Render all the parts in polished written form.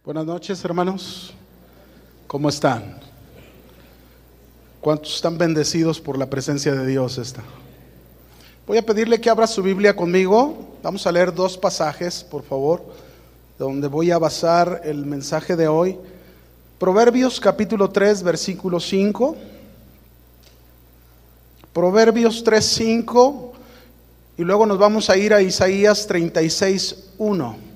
Buenas noches, hermanos. ¿Cómo están? ¿Cuántos están bendecidos por la presencia de Dios esta? Voy a pedirle que abra su Biblia conmigo. Vamos a leer dos pasajes, por favor, donde voy a basar el mensaje de hoy. Proverbios capítulo 3, versículo 5. Proverbios 3, 5. Y luego nos vamos a ir a Isaías 36, 1.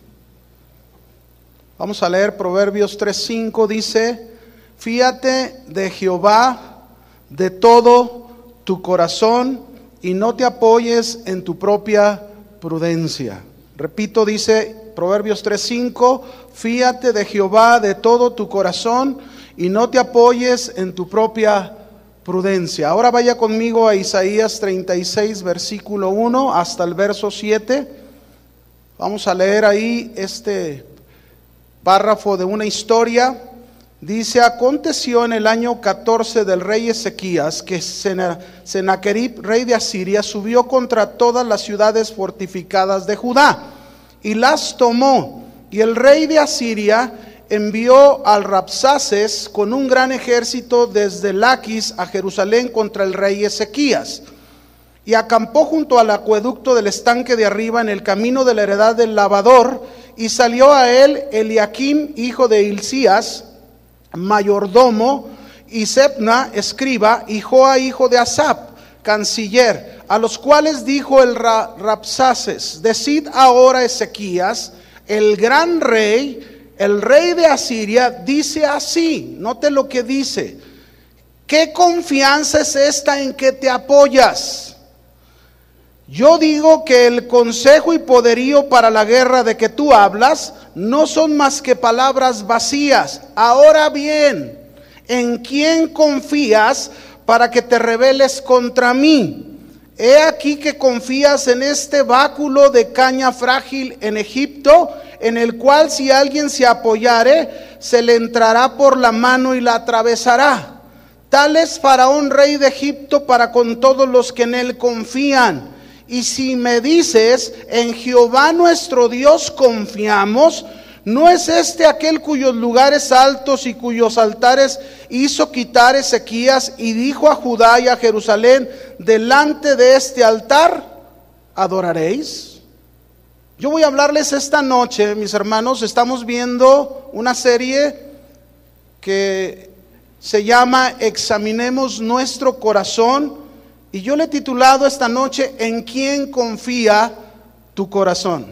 Vamos a leer Proverbios 3:5, dice: fíate de Jehová de todo tu corazón y no te apoyes en tu propia prudencia. Repito, dice Proverbios 3:5, fíate de Jehová de todo tu corazón y no te apoyes en tu propia prudencia. Ahora vaya conmigo a Isaías 36, versículo 1 hasta el verso 7. Vamos a leer ahí este párrafo de una historia. Dice: aconteció en el año 14 del rey Ezequías que Sennacherib, rey de Asiria, subió contra todas las ciudades fortificadas de Judá y las tomó. Y el rey de Asiria envió al Rabsaces con un gran ejército desde Laquis a Jerusalén contra el rey Ezequías. Y acampó junto al acueducto del estanque de arriba en el camino de la heredad del lavador. Y salió a él Eliakim, hijo de Hilcías, mayordomo, y Sebna, escriba, y Joa, hijo de Asaph, canciller, a los cuales dijo el Rabsaces: decid ahora a Ezequías, el gran rey, el rey de Asiria, dice así. Note lo que dice: ¿qué confianza es esta en que te apoyas? Yo digo que el consejo y poderío para la guerra de que tú hablas no son más que palabras vacías. Ahora bien, ¿en quién confías para que te rebeles contra mí? He aquí que confías en este báculo de caña frágil en Egipto, en el cual si alguien se apoyare, se le entrará por la mano y la atravesará. Tal es Faraón, rey de Egipto, para con todos los que en él confían. Y si me dices: en Jehová nuestro Dios confiamos, ¿no es este aquel cuyos lugares altos y cuyos altares hizo quitar Ezequías y dijo a Judá y a Jerusalén: delante de este altar adoraréis? Yo voy a hablarles esta noche, mis hermanos. Estamos viendo una serie que se llama Examinemos nuestro corazón. Y yo le he titulado esta noche: ¿en quién confía tu corazón?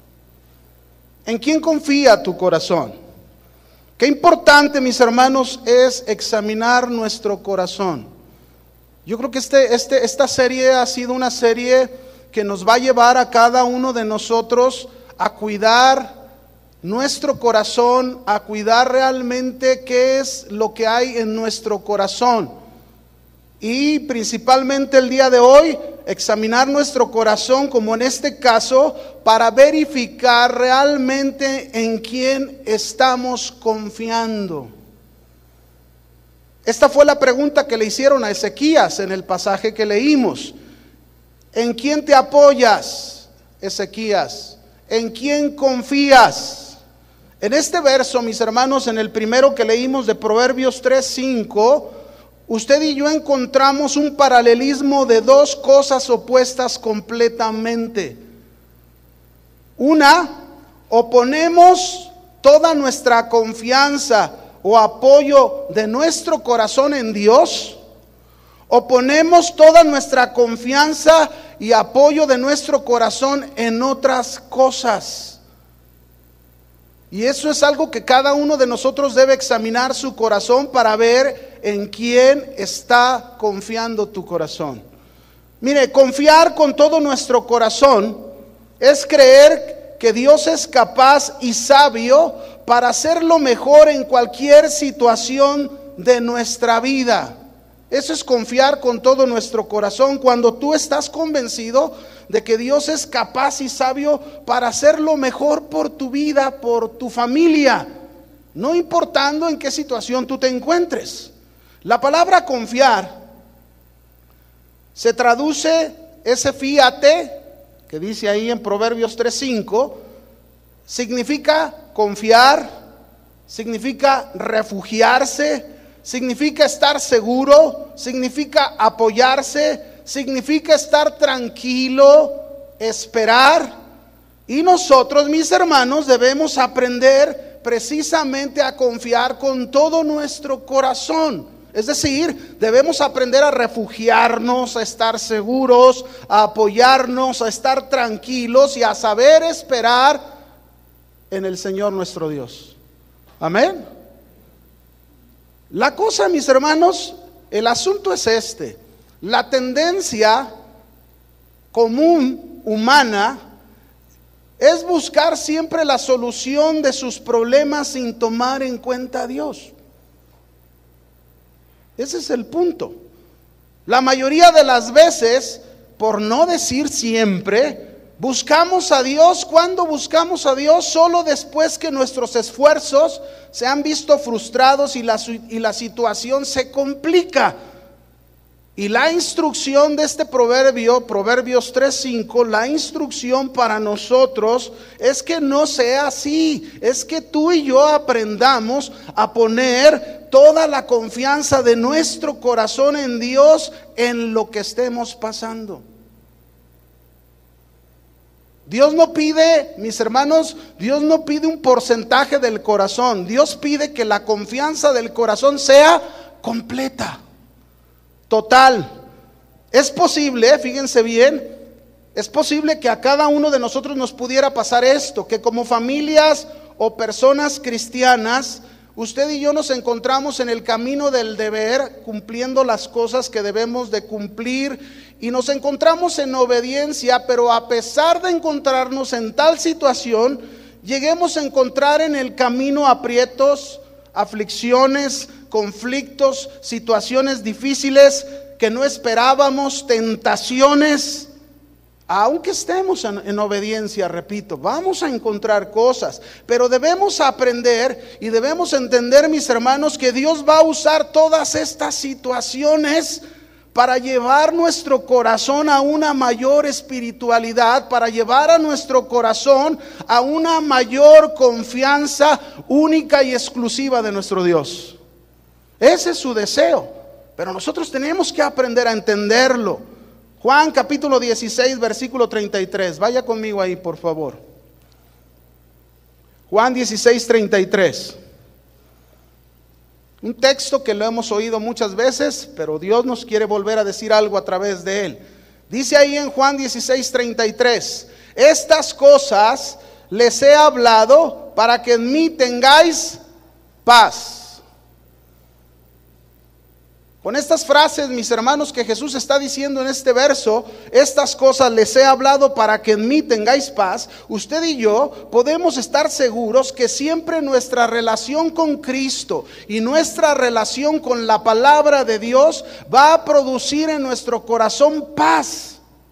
¿En quién confía tu corazón? Qué importante, mis hermanos, es examinar nuestro corazón. Yo creo que esta serie ha sido una serie que nos va a llevar a cada uno de nosotros a cuidar nuestro corazón, a cuidar realmente qué es lo que hay en nuestro corazón. Y principalmente el día de hoy, examinar nuestro corazón, como en este caso, para verificar realmente en quién estamos confiando. Esta fue la pregunta que le hicieron a Ezequías en el pasaje que leímos. ¿En quién te apoyas, Ezequías? ¿En quién confías? En este verso, mis hermanos, en el primero que leímos de Proverbios 3:5, usted y yo encontramos un paralelismo de dos cosas opuestas completamente. Una, o ponemos toda nuestra confianza o apoyo de nuestro corazón en Dios, o ponemos toda nuestra confianza y apoyo de nuestro corazón en otras cosas. Y eso es algo que cada uno de nosotros debe examinar su corazón para ver en quién está confiando tu corazón. Mire, confiar con todo nuestro corazón es creer que Dios es capaz y sabio para hacer lo mejor en cualquier situación de nuestra vida. Eso es confiar con todo nuestro corazón, cuando tú estás convencido de que Dios es capaz y sabio para hacer lo mejor por tu vida, por tu familia, no importando en qué situación tú te encuentres. La palabra confiar se traduce, ese fíate, que dice ahí en Proverbios 3:5, significa confiar, significa refugiarse, significa estar seguro, significa apoyarse, significa estar tranquilo, esperar. Y nosotros, mis hermanos, debemos aprender precisamente a confiar con todo nuestro corazón. Es decir, debemos aprender a refugiarnos, a estar seguros, a apoyarnos, a estar tranquilos y a saber esperar en el Señor nuestro Dios. Amén. La cosa, mis hermanos, el asunto es este. La tendencia común, humana, es buscar siempre la solución de sus problemas sin tomar en cuenta a Dios. Ese es el punto. La mayoría de las veces, por no decir siempre, buscamos a Dios. ¿Cuándo buscamos a Dios? Solo después que nuestros esfuerzos se han visto frustrados y la situación se complica. Y la instrucción de este proverbio, Proverbios 3:5, la instrucción para nosotros es que no sea así. Es que tú y yo aprendamos a poner toda la confianza de nuestro corazón en Dios en lo que estemos pasando. Dios no pide, mis hermanos, Dios no pide un porcentaje del corazón. Dios pide que la confianza del corazón sea completa, total. Es posible, fíjense bien, es posible que a cada uno de nosotros nos pudiera pasar esto, que como familias o personas cristianas, usted y yo nos encontramos en el camino del deber, cumpliendo las cosas que debemos de cumplir, y nos encontramos en obediencia, pero a pesar de encontrarnos en tal situación, lleguemos a encontrar en el camino aprietos, aflicciones, conflictos, situaciones difíciles que no esperábamos, tentaciones. Aunque estemos en obediencia, repito, vamos a encontrar cosas, pero debemos aprender y debemos entender, mis hermanos, que Dios va a usar todas estas situaciones para llevar nuestro corazón a una mayor espiritualidad, para llevar a nuestro corazón a una mayor confianza única y exclusiva de nuestro Dios. Ese es su deseo, pero nosotros tenemos que aprender a entenderlo. Juan capítulo 16, versículo 33. Vaya conmigo ahí, por favor. Juan 16, 33. Un texto que lo hemos oído muchas veces, pero Dios nos quiere volver a decir algo a través de él. Dice ahí en Juan 16, 33. Estas cosas les he hablado para que en mí tengáis paz. Con estas frases, mis hermanos, que Jesús está diciendo en este verso, estas cosas les he hablado para que en mí tengáis paz. Usted y yo podemos estar seguros que siempre nuestra relación con Cristo y nuestra relación con la palabra de Dios va a producir en nuestro corazón paz.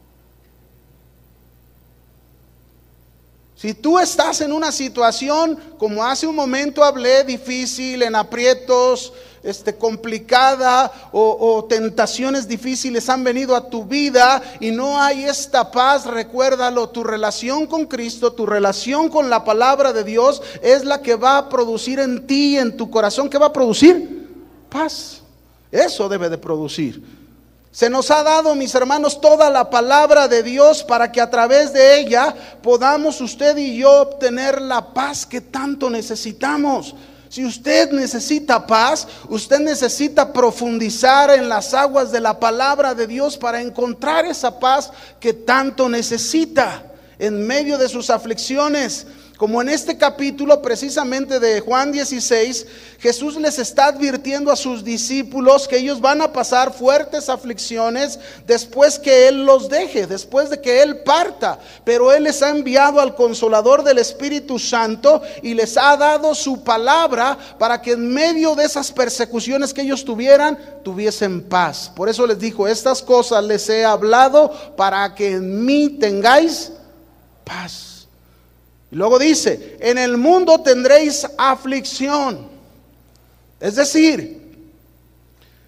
Si tú estás en una situación, como hace un momento hablé, difícil, en aprietos, complicada, o tentaciones difíciles han venido a tu vida y no hay esta paz, recuérdalo, tu relación con Cristo, tu relación con la palabra de Dios es la que va a producir en ti, en tu corazón, ¿qué va a producir? Paz. Eso debe de producir. Se nos ha dado, mis hermanos, toda la palabra de Dios para que a través de ella podamos usted y yo obtener la paz que tanto necesitamos. Si usted necesita paz, usted necesita profundizar en las aguas de la palabra de Dios para encontrar esa paz que tanto necesita en medio de sus aflicciones. Como en este capítulo precisamente de Juan 16, Jesús les está advirtiendo a sus discípulos que ellos van a pasar fuertes aflicciones después que Él los deje, después de que Él parta. Pero Él les ha enviado al Consolador del Espíritu Santo y les ha dado su palabra para que en medio de esas persecuciones que ellos tuviesen paz. Por eso les dijo, estas cosas les he hablado para que en mí tengáis paz. Y luego dice, en el mundo tendréis aflicción. Es decir,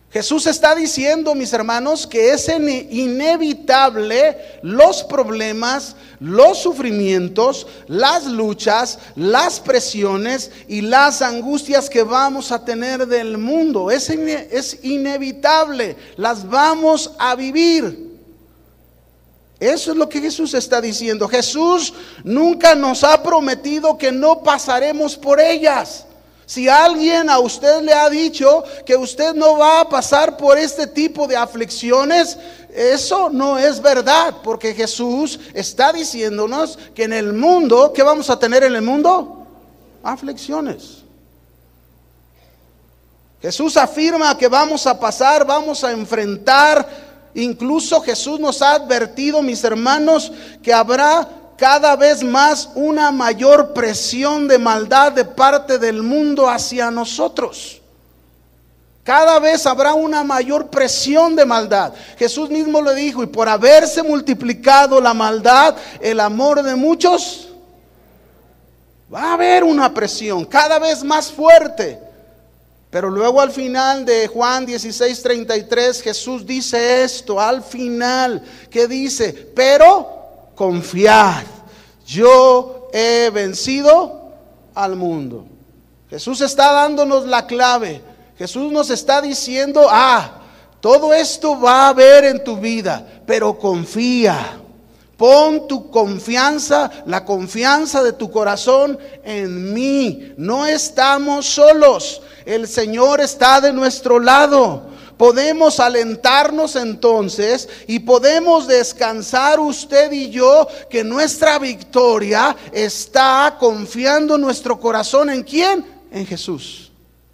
Jesús está diciendo, mis hermanos, que es inevitable los problemas, los sufrimientos, las luchas, las presiones y las angustias que vamos a tener del mundo. Es inevitable, las vamos a vivir. Eso es lo que Jesús está diciendo. Jesús nunca nos ha prometido que no pasaremos por ellas. Si alguien a usted le ha dicho que usted no va a pasar por este tipo de aflicciones, eso no es verdad, porque Jesús está diciéndonos que en el mundo, ¿qué vamos a tener en el mundo? Aflicciones. Jesús afirma que vamos a pasar, vamos a enfrentar. Incluso Jesús nos ha advertido, mis hermanos, que habrá cada vez más una mayor presión de maldad de parte del mundo hacia nosotros. Cada vez habrá una mayor presión de maldad. Jesús mismo le dijo, y por haberse multiplicado la maldad, el amor de muchos, va a haber una presión cada vez más fuerte. Pero luego al final de Juan 16:33, Jesús dice esto, al final, que dice, pero confiad, yo he vencido al mundo. Jesús está dándonos la clave. Jesús nos está diciendo, todo esto va a haber en tu vida, pero confía. Pon tu confianza, la confianza de tu corazón en mí. No estamos solos. El Señor está de nuestro lado. Podemos alentarnos entonces y podemos descansar usted y yo que nuestra victoria está confiando nuestro corazón ¿en quién? En Jesús.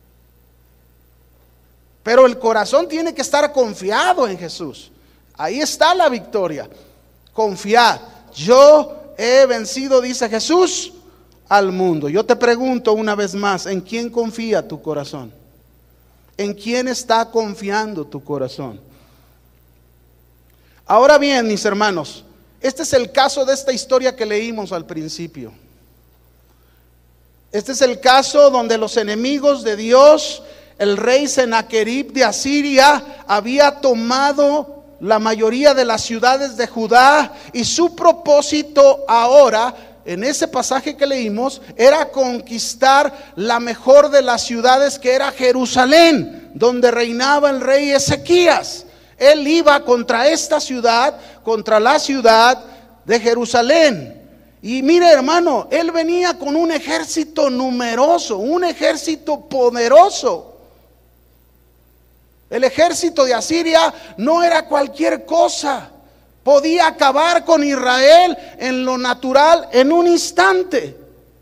Pero el corazón tiene que estar confiado en Jesús. Ahí está la victoria. Confiad. Yo he vencido, dice Jesús, al mundo. Yo te pregunto una vez más, ¿en quién confía tu corazón? ¿En quién está confiando tu corazón? Ahora bien, mis hermanos, este es el caso de esta historia que leímos al principio. Este es el caso donde los enemigos de Dios, el rey Sennacherib de Asiria, había tomado la mayoría de las ciudades de Judá, y su propósito ahora, en ese pasaje que leímos, era conquistar la mejor de las ciudades, que era Jerusalén, donde reinaba el rey Ezequías. Él iba contra esta ciudad, contra la ciudad de Jerusalén. Y mire, hermano, él venía con un ejército numeroso, un ejército poderoso. El ejército de Asiria no era cualquier cosa. Podía acabar con Israel en lo natural en un instante.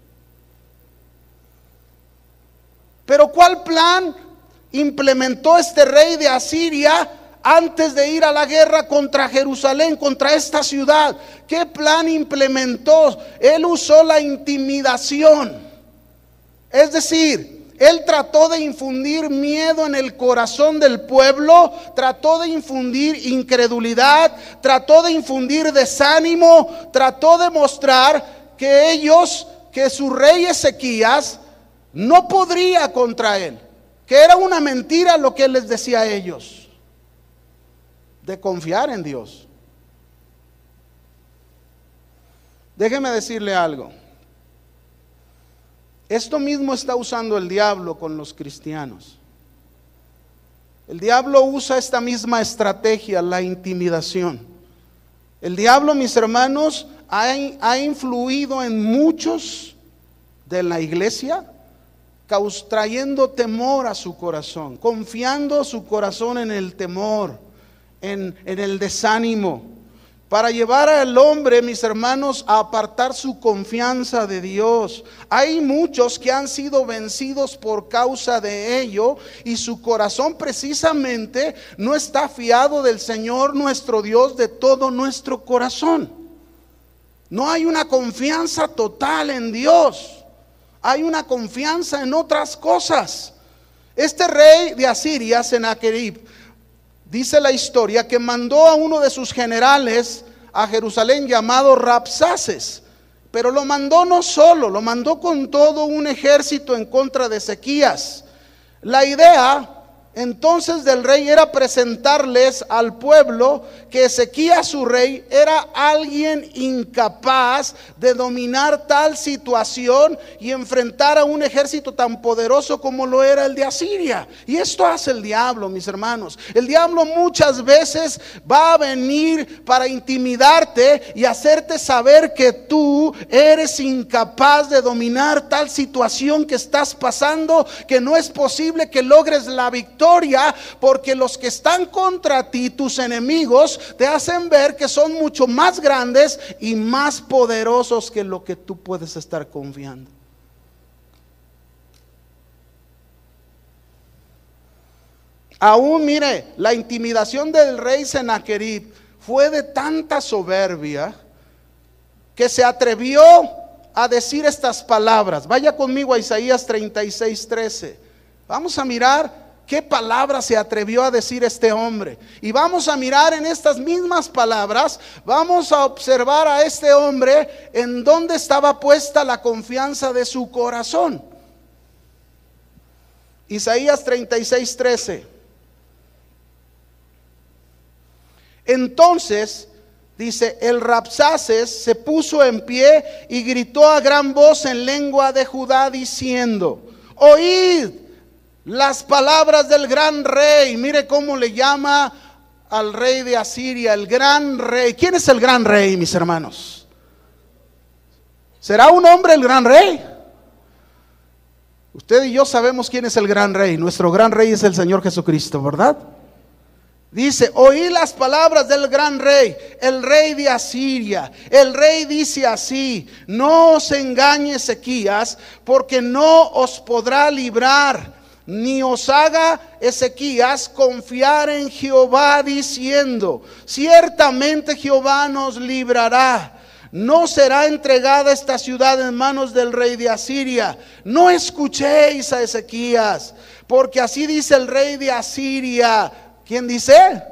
Pero ¿cuál plan implementó este rey de Asiria antes de ir a la guerra contra Jerusalén, contra esta ciudad? ¿Qué plan implementó? Él usó la intimidación. Es decir, él trató de infundir miedo en el corazón del pueblo, trató de infundir incredulidad, trató de infundir desánimo, trató de mostrar que su rey Ezequías no podría contra él, que era una mentira lo que él les decía a ellos, de confiar en Dios. Déjeme decirle algo. Esto mismo está usando el diablo con los cristianos. El diablo usa esta misma estrategia, la intimidación. El diablo, mis hermanos, ha influido en muchos de la iglesia, trayendo temor a su corazón, confiando su corazón en el temor, en el desánimo, para llevar al hombre, mis hermanos, a apartar su confianza de Dios. Hay muchos que han sido vencidos por causa de ello, y su corazón precisamente no está fiado del Señor nuestro Dios de todo nuestro corazón. No hay una confianza total en Dios, hay una confianza en otras cosas. Este rey de Asiria, Sennacherib, dice la historia que mandó a uno de sus generales a Jerusalén llamado Rabsaces, pero lo mandó no solo, lo mandó con todo un ejército en contra de Ezequías. La idea entonces del rey era presentarles al pueblo que Ezequías su rey era alguien incapaz de dominar tal situación y enfrentar a un ejército tan poderoso como lo era el de Asiria. Y esto hace el diablo, mis hermanos. El diablo muchas veces va a venir para intimidarte y hacerte saber que tú eres incapaz de dominar tal situación que estás pasando, que no es posible que logres la victoria, porque los que están contra ti, tus enemigos, te hacen ver que son mucho más grandes y más poderosos que lo que tú puedes estar confiando. Aún mire, la intimidación del rey Sennacherib fue de tanta soberbia que se atrevió a decir estas palabras. Vaya conmigo a Isaías 36:13. Vamos a mirar qué palabras se atrevió a decir este hombre. Y vamos a mirar en estas mismas palabras, vamos a observar a este hombre en dónde estaba puesta la confianza de su corazón. Isaías 36:13. Entonces, dice, el Rabsaces se puso en pie y gritó a gran voz en lengua de Judá diciendo: oíd las palabras del gran rey. Mire cómo le llama al rey de Asiria, el gran rey. ¿Quién es el gran rey, mis hermanos? ¿Será un hombre el gran rey? Usted y yo sabemos quién es el gran rey. Nuestro gran rey es el Señor Jesucristo, ¿verdad? Dice, oí las palabras del gran rey, el rey de Asiria. El rey dice así: no os engañe Ezequías, porque no os podrá librar, ni os haga Ezequías confiar en Jehová diciendo: ciertamente Jehová nos librará. No será entregada esta ciudad en manos del rey de Asiria. No escuchéis a Ezequías, porque así dice el rey de Asiria. ¿Quién dice?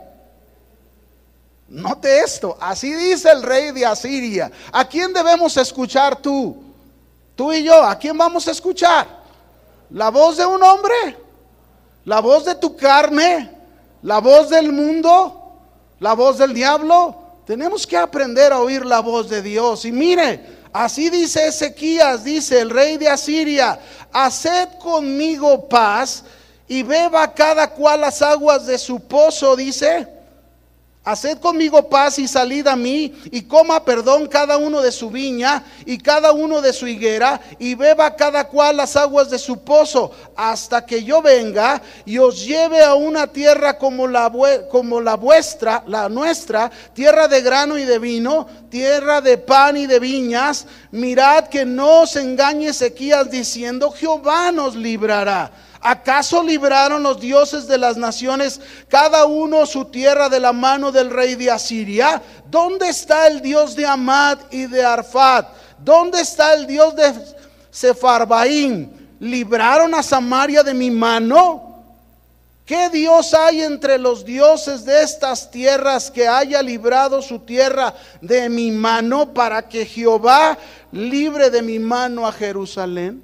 Note esto, así dice el rey de Asiria. ¿A quién debemos escuchar tú? Tú y yo, ¿a quién vamos a escuchar? ¿La voz de un hombre? ¿La voz de tu carne? ¿La voz del mundo? ¿La voz del diablo? Tenemos que aprender a oír la voz de Dios. Y mire, así dice Ezequías, dice el rey de Asiria: haced conmigo paz y beba cada cual las aguas de su pozo, dice. Haced conmigo paz y salid a mí, y coma perdón cada uno de su viña y cada uno de su higuera, y beba cada cual las aguas de su pozo, hasta que yo venga y os lleve a una tierra como la vuestra, la nuestra, tierra de grano y de vino, tierra de pan y de viñas. Mirad que no os engañe Ezequías diciendo: Jehová nos librará. ¿Acaso libraron los dioses de las naciones cada uno su tierra de la mano del rey de Asiria? ¿Dónde está el Dios de Amad y de Arfad? ¿Dónde está el Dios de Sefarbaim? ¿Libraron a Samaria de mi mano? ¿Qué Dios hay entre los dioses de estas tierras que haya librado su tierra de mi mano, para que Jehová libre de mi mano a Jerusalén?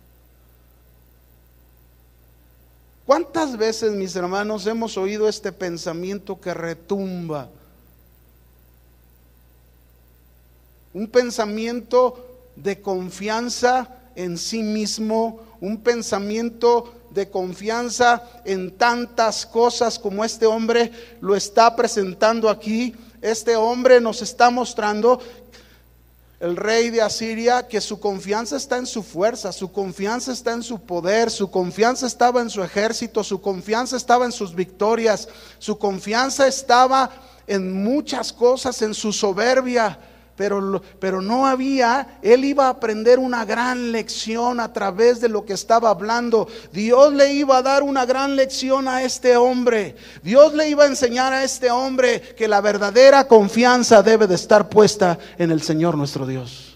¿Cuántas veces, mis hermanos, hemos oído este pensamiento que retumba? Un pensamiento de confianza en sí mismo, un pensamiento de confianza en tantas cosas como este hombre lo está presentando aquí. Este hombre nos está mostrando, el rey de Asiria, que su confianza está en su fuerza, su confianza está en su poder, su confianza estaba en su ejército, su confianza estaba en sus victorias, su confianza estaba en muchas cosas, en su soberbia. Pero no había, él iba a aprender una gran lección a través de lo que estaba hablando. Dios le iba a dar una gran lección a este hombre. Dios le iba a enseñar a este hombre que la verdadera confianza debe de estar puesta en el Señor nuestro Dios.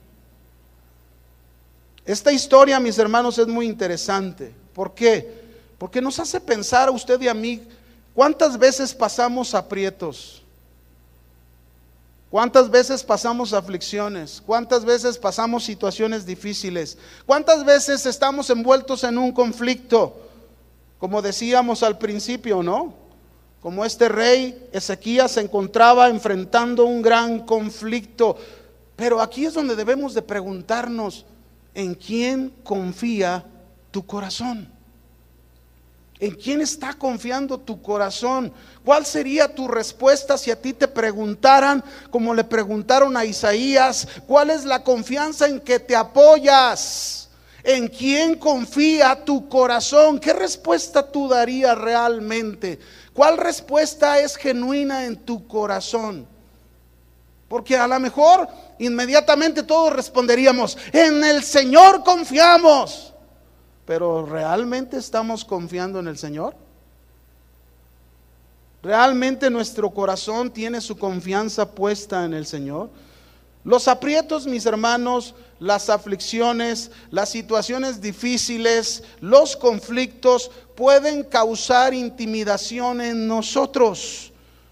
Esta historia, mis hermanos, es muy interesante. ¿Por qué? Porque nos hace pensar a usted y a mí, ¿cuántas veces pasamos aprietos? ¿Cuántas veces pasamos aflicciones? ¿Cuántas veces pasamos situaciones difíciles? ¿Cuántas veces estamos envueltos en un conflicto? Como decíamos al principio, ¿no? Como este rey Ezequías se encontraba enfrentando un gran conflicto. Pero aquí es donde debemos de preguntarnos, ¿en quién confía tu corazón? ¿En quién está confiando tu corazón? ¿Cuál sería tu respuesta si a ti te preguntaran, como le preguntaron a Isaías, cuál es la confianza en que te apoyas? ¿En quién confía tu corazón? ¿Qué respuesta tú darías realmente? ¿Cuál respuesta es genuina en tu corazón? Porque a lo mejor inmediatamente todos responderíamos, en el Señor confiamos. Pero ¿realmente estamos confiando en el Señor? ¿Realmente nuestro corazón tiene su confianza puesta en el Señor? Los aprietos, mis hermanos, las aflicciones, las situaciones difíciles, los conflictos pueden causar intimidación en nosotros.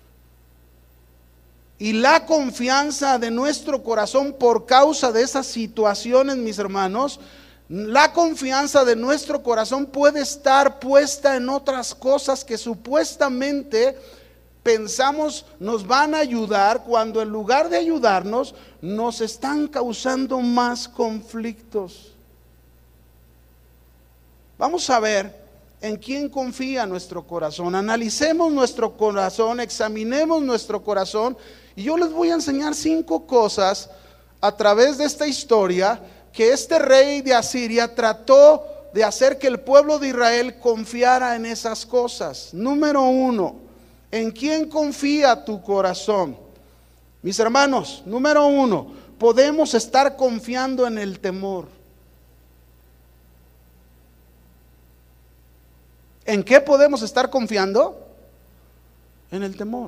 Y la confianza de nuestro corazón por causa de esas situaciones, mis hermanos, la confianza de nuestro corazón puede estar puesta en otras cosas que supuestamente pensamos nos van a ayudar, cuando en lugar de ayudarnos nos están causando más conflictos. Vamos a ver en quién confía nuestro corazón. Analicemos nuestro corazón, examinemos nuestro corazón, y yo les voy a enseñar 5 cosas a través de esta historia que este rey de Asiria trató de hacer que el pueblo de Israel confiara en esas cosas. Número 1, ¿en quién confía tu corazón? Mis hermanos, número 1, podemos estar confiando en el temor. ¿En qué podemos estar confiando? En el temor.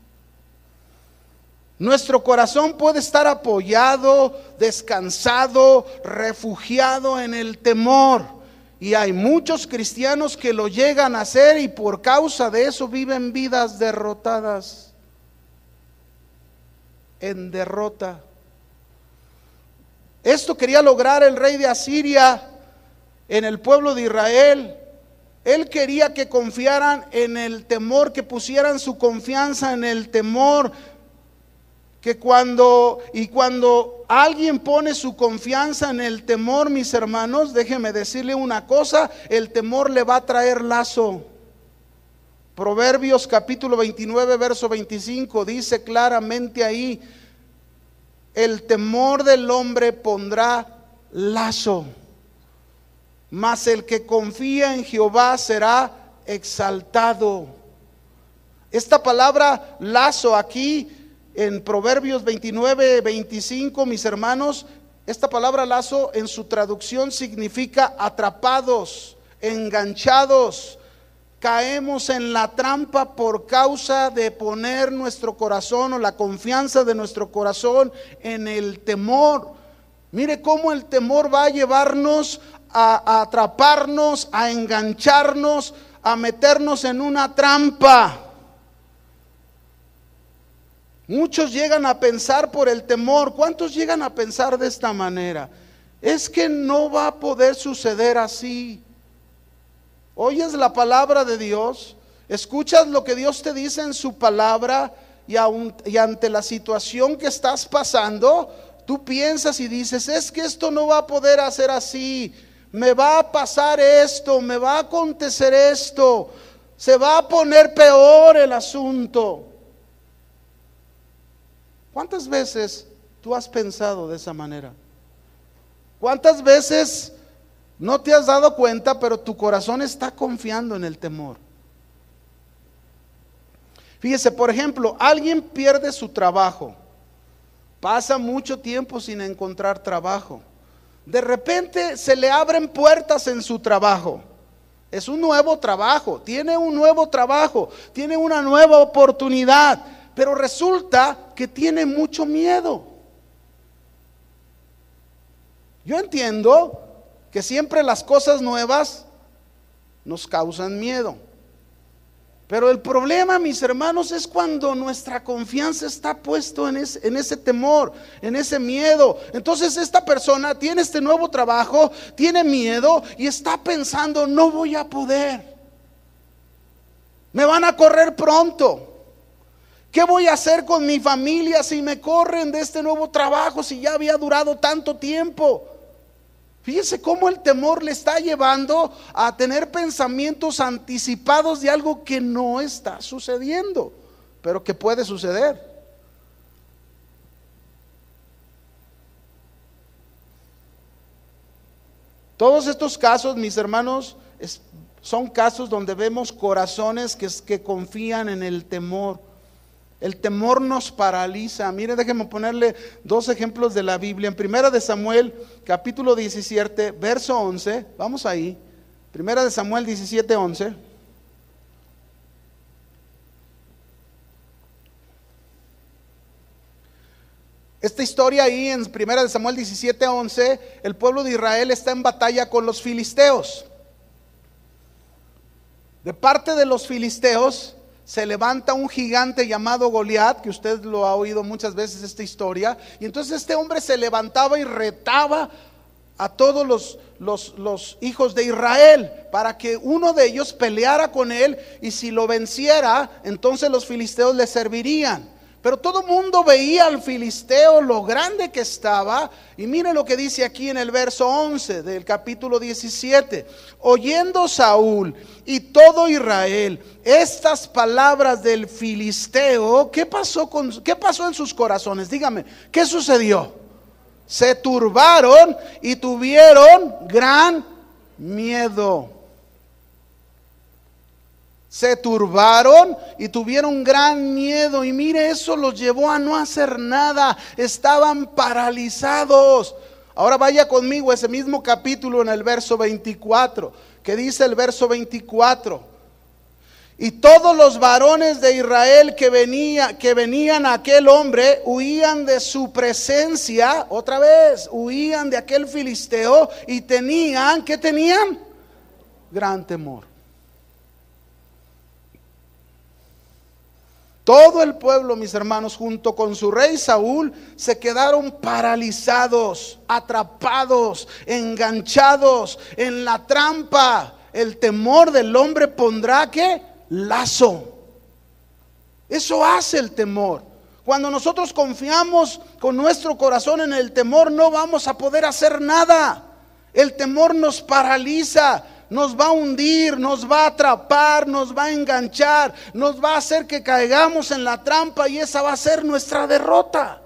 Nuestro corazón puede estar apoyado, descansado, refugiado en el temor. Y hay muchos cristianos que lo llegan a hacer y por causa de eso viven vidas derrotadas, en derrota. Esto quería lograr el rey de Asiria en el pueblo de Israel. Él quería que confiaran en el temor, que pusieran su confianza en el temor. Que cuando alguien pone su confianza en el temor, mis hermanos, déjeme decirle una cosa, el temor le va a traer lazo. Proverbios capítulo 29, verso 25 dice claramente ahí, el temor del hombre pondrá lazo, mas el que confía en Jehová será exaltado. Esta palabra lazo aquí en Proverbios 29, 25, mis hermanos, esta palabra lazo en su traducción significa atrapados, enganchados. Caemos en la trampa por causa de poner nuestro corazón o la confianza de nuestro corazón en el temor. Mire cómo el temor va a llevarnos a atraparnos, a engancharnos, a meternos en una trampa. Muchos llegan a pensar por el temor. ¿Cuántos llegan a pensar de esta manera? Es que no va a poder suceder así. Oyes la palabra de Dios, escuchas lo que Dios te dice en su palabra y ante la situación que estás pasando, tú piensas y dices, es que esto no va a poder hacer así, me va a pasar esto, me va a acontecer esto, se va a poner peor el asunto. ¿Cuántas veces tú has pensado de esa manera? ¿Cuántas veces no te has dado cuenta, pero tu corazón está confiando en el temor? Fíjese, por ejemplo, alguien pierde su trabajo, pasa mucho tiempo sin encontrar trabajo, de repente se le abren puertas en su trabajo, es un nuevo trabajo, tiene un nuevo trabajo, tiene una nueva oportunidad, pero resulta que tiene mucho miedo. Yo entiendo que siempre las cosas nuevas nos causan miedo, pero el problema, mis hermanos, es cuando nuestra confianza está puesto en ese temor, en ese miedo. Entonces esta persona tiene este nuevo trabajo, tiene miedo y está pensando, no voy a poder. Me van a correr pronto. ¿Qué voy a hacer con mi familia si me corren de este nuevo trabajo, si ya había durado tanto tiempo? Fíjese cómo el temor le está llevando a tener pensamientos anticipados de algo que no está sucediendo, pero que puede suceder. Todos estos casos, mis hermanos, son casos donde vemos corazones que confían en el temor. El temor nos paraliza. Mire, déjenme ponerle dos ejemplos de la Biblia. En Primera de Samuel, capítulo 17, verso 11. Vamos ahí. Primera de Samuel 17, 11. Esta historia ahí en Primera de Samuel 17, 11, el pueblo de Israel está en batalla con los filisteos. De parte de los filisteos se levanta un gigante llamado Goliat, que usted lo ha oído muchas veces esta historia, y entonces este hombre se levantaba y retaba a todos los hijos de Israel para que uno de ellos peleara con él, y si lo venciera, entonces los filisteos le servirían. Pero todo el mundo veía al filisteo lo grande que estaba. Y mire lo que dice aquí en el verso 11 del capítulo 17. Oyendo Saúl y todo Israel estas palabras del filisteo, ¿qué pasó en sus corazones? Dígame, ¿qué sucedió? Se turbaron y tuvieron gran miedo. Se turbaron y tuvieron gran miedo. Y mire, eso los llevó a no hacer nada. Estaban paralizados. Ahora vaya conmigo a ese mismo capítulo en el verso 24. ¿Qué dice el verso 24? Y todos los varones de Israel que venían a aquel hombre huían de su presencia. Otra vez, huían de aquel filisteo y tenían, ¿qué tenían? Gran temor. Todo el pueblo, mis hermanos, junto con su rey Saúl, se quedaron paralizados, atrapados, enganchados en la trampa. El temor del hombre pondrá, ¿qué? Lazo. Eso hace el temor. Cuando nosotros confiamos con nuestro corazón en el temor, no vamos a poder hacer nada. El temor nos paraliza. Nos va a hundir, nos va a atrapar, nos va a enganchar, nos va a hacer que caigamos en la trampa, y esa va a ser nuestra derrota.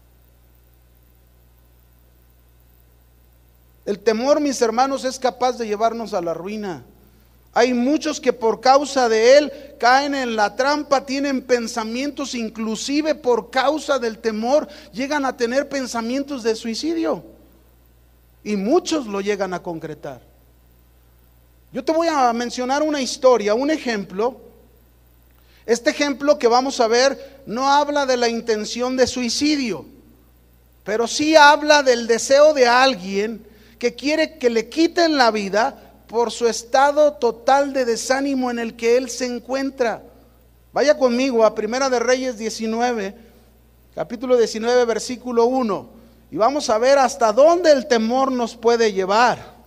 El temor, mis hermanos, es capaz de llevarnos a la ruina. Hay muchos que por causa de él caen en la trampa, tienen pensamientos, inclusive por causa del temor, llegan a tener pensamientos de suicidio. Y muchos lo llegan a concretar. Yo te voy a mencionar una historia, un ejemplo. Este ejemplo que vamos a ver no habla de la intención de suicidio, pero sí habla del deseo de alguien que quiere que le quiten la vida por su estado total de desánimo en el que él se encuentra. Vaya conmigo a Primera de Reyes 19, capítulo 19, versículo 1, y vamos a ver hasta dónde el temor nos puede llevar.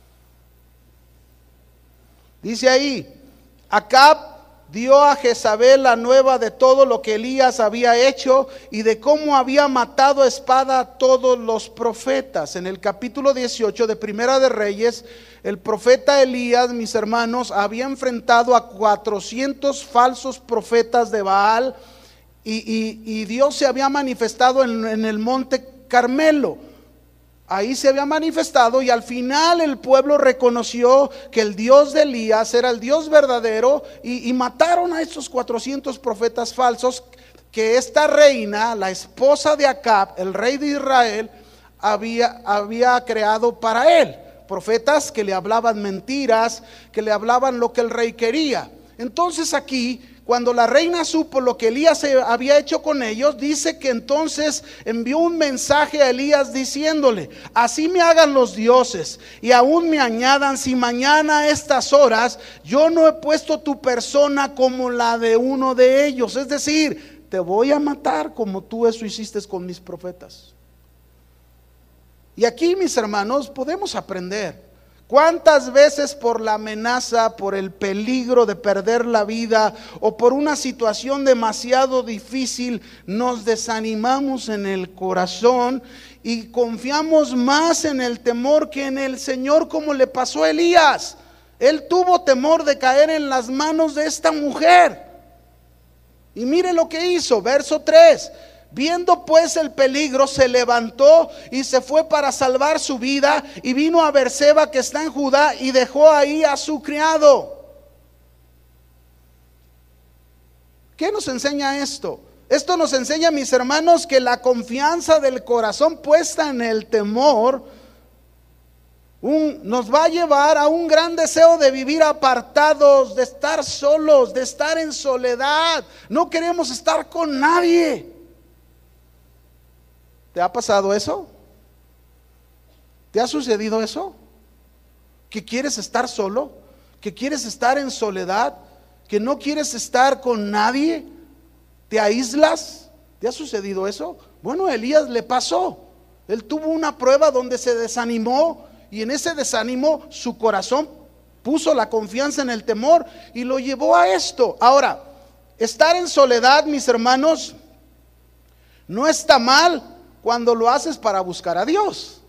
Dice ahí: Acab dio a Jezabel la nueva de todo lo que Elías había hecho y de cómo había matado a espada a todos los profetas. En el capítulo 18 de Primera de Reyes, el profeta Elías, mis hermanos, había enfrentado a 400 falsos profetas de Baal, y Dios se había manifestado en el monte Carmelo. Ahí se había manifestado, y al final el pueblo reconoció que el Dios de Elías era el Dios verdadero, y mataron a estos 400 profetas falsos que esta reina, la esposa de Acab, el rey de Israel, había creado para él. Profetas que le hablaban mentiras, que le hablaban lo que el rey quería. Entonces aquí, cuando la reina supo lo que Elías había hecho con ellos, dice que entonces envió un mensaje a Elías diciéndole: así me hagan los dioses y aún me añadan, si mañana a estas horas yo no he puesto tu persona como la de uno de ellos. Es decir, te voy a matar como tú eso hiciste con mis profetas. Y aquí, mis hermanos, podemos aprender ¿Cuántas veces por la amenaza, por el peligro de perder la vida o por una situación demasiado difícil nos desanimamos en el corazón y confiamos más en el temor que en el Señor, como le pasó a Elías? Él tuvo temor de caer en las manos de esta mujer. Y mire lo que hizo, verso 3. Viendo pues el peligro, se levantó y se fue para salvar su vida, y vino a Berseba, que está en Judá, y dejó ahí a su criado. ¿Qué nos enseña esto? Esto nos enseña, mis hermanos, que la confianza del corazón puesta en el temor nos va a llevar a un gran deseo de vivir apartados, de estar solos, de estar en soledad. No queremos estar con nadie. ¿Te ha pasado eso? ¿Te ha sucedido eso? ¿Que quieres estar solo? ¿Que quieres estar en soledad? ¿Que no quieres estar con nadie? ¿Te aíslas? ¿Te ha sucedido eso? Bueno, a Elías le pasó. Él tuvo una prueba donde se desanimó, y en ese desánimo su corazón puso la confianza en el temor y lo llevó a esto. Ahora, estar en soledad, mis hermanos, no está mal cuando lo haces para buscar a Dios.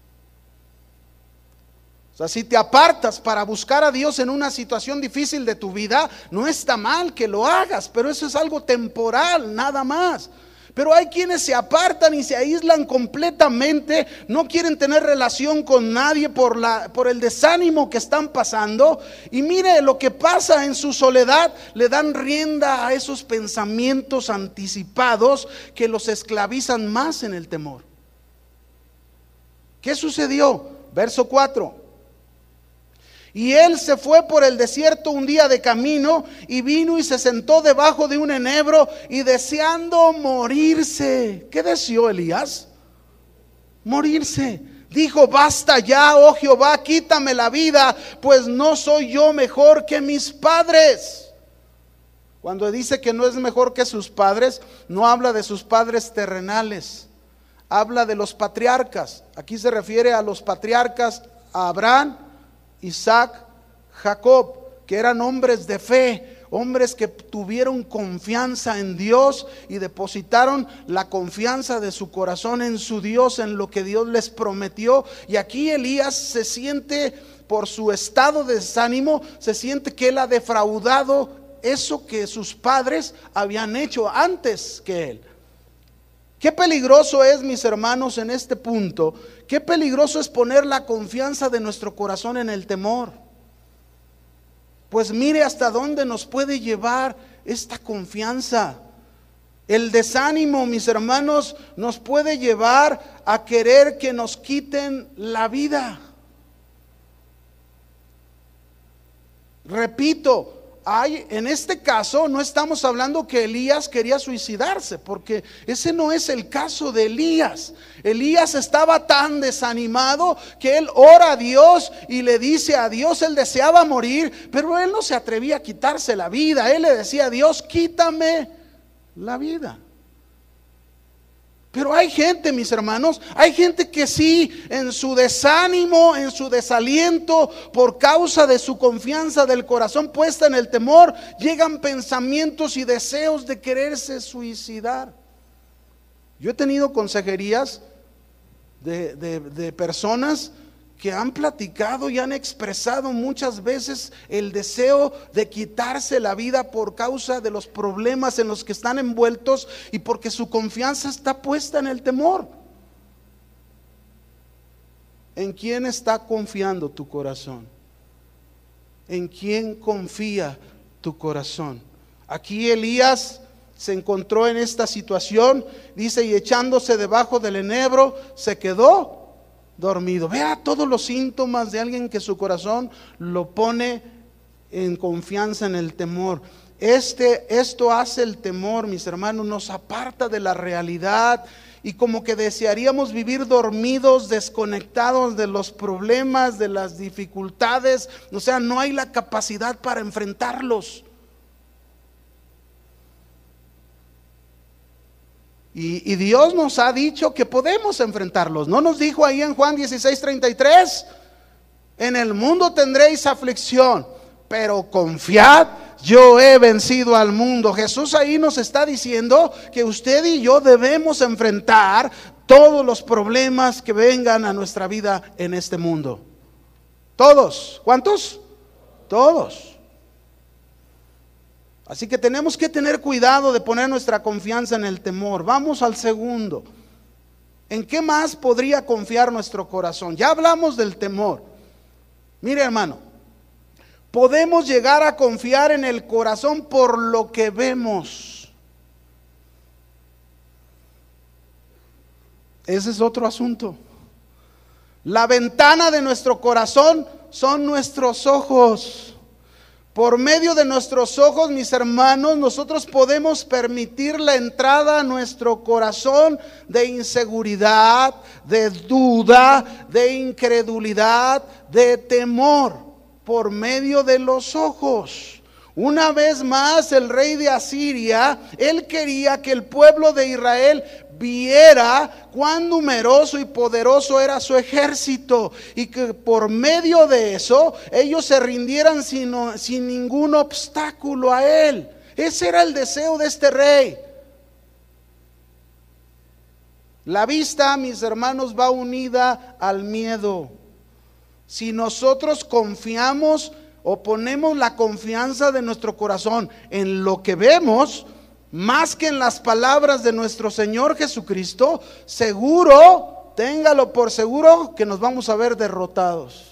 O sea, si te apartas para buscar a Dios en una situación difícil de tu vida, no está mal que lo hagas, pero eso es algo temporal, nada más. Pero hay quienes se apartan y se aíslan completamente, no quieren tener relación con nadie por el desánimo que están pasando. Y mire lo que pasa en su soledad: le dan rienda a esos pensamientos anticipados que los esclavizan más en el temor. ¿Qué sucedió? Verso 4. Y él se fue por el desierto un día de camino, y vino y se sentó debajo de un enebro, y deseando morirse. ¿Qué deseó Elías? Morirse. Dijo: basta ya, oh Jehová, quítame la vida, pues no soy yo mejor que mis padres. Cuando dice que no es mejor que sus padres, no habla de sus padres terrenales, habla de los patriarcas. Aquí se refiere a los patriarcas, a Abraham, Isaac, Jacob, que eran hombres de fe, hombres que tuvieron confianza en Dios y depositaron la confianza de su corazón en su Dios, en lo que Dios les prometió. Y aquí Elías se siente, por su estado de desánimo, se siente que él ha defraudado eso que sus padres habían hecho antes que él. Qué peligroso es, mis hermanos, en este punto, qué peligroso es poner la confianza de nuestro corazón en el temor. Pues mire hasta dónde nos puede llevar esta confianza. El desánimo, mis hermanos, nos puede llevar a querer que nos quiten la vida. Repito, en este caso no estamos hablando que Elías quería suicidarse, porque ese no es el caso de Elías. Elías estaba tan desanimado que él ora a Dios y le dice a Dios, él deseaba morir, pero él no se atrevía a quitarse la vida. Él le decía a Dios: quítame la vida. Pero hay gente, mis hermanos, hay gente que sí, en su desánimo, en su desaliento, por causa de su confianza del corazón puesta en el temor, llegan pensamientos y deseos de quererse suicidar. Yo he tenido consejerías de personas que han platicado y han expresado muchas veces el deseo de quitarse la vida por causa de los problemas en los que están envueltos y porque su confianza está puesta en el temor. ¿En quién está confiando tu corazón? ¿En quién confía tu corazón? Aquí Elías se encontró en esta situación, dice, y echándose debajo del enebro, se quedó dormido. Vea todos los síntomas de alguien que su corazón lo pone en confianza en el temor. Esto hace el temor, mis hermanos, nos aparta de la realidad y como que desearíamos vivir dormidos, desconectados de los problemas, de las dificultades. O sea, no hay la capacidad para enfrentarlos. Y Dios nos ha dicho que podemos enfrentarlos. ¿No nos dijo ahí en Juan 16:33? En el mundo tendréis aflicción, pero confiad, yo he vencido al mundo. Jesús ahí nos está diciendo que usted y yo debemos enfrentar todos los problemas que vengan a nuestra vida en este mundo. Todos. ¿Cuántos? Todos. Así que tenemos que tener cuidado de poner nuestra confianza en el temor. Vamos al segundo. ¿En qué más podría confiar nuestro corazón? Ya hablamos del temor. Mire, hermano, podemos llegar a confiar en el corazón por lo que vemos. Ese es otro asunto. La ventana de nuestro corazón son nuestros ojos. Por medio de nuestros ojos, mis hermanos, nosotros podemos permitir la entrada a nuestro corazón de inseguridad, de duda, de incredulidad, de temor, por medio de los ojos. Una vez más, el rey de Asiria, él quería que el pueblo de Israel viera cuán numeroso y poderoso era su ejército, y que por medio de eso ellos se rindieran sin ningún obstáculo a él. Ese era el deseo de este rey. La vista, mis hermanos, va unida al miedo. Si nosotros confiamos o ponemos la confianza de nuestro corazón en lo que vemos, más que en las palabras de nuestro Señor Jesucristo, seguro, téngalo por seguro, que nos vamos a ver derrotados.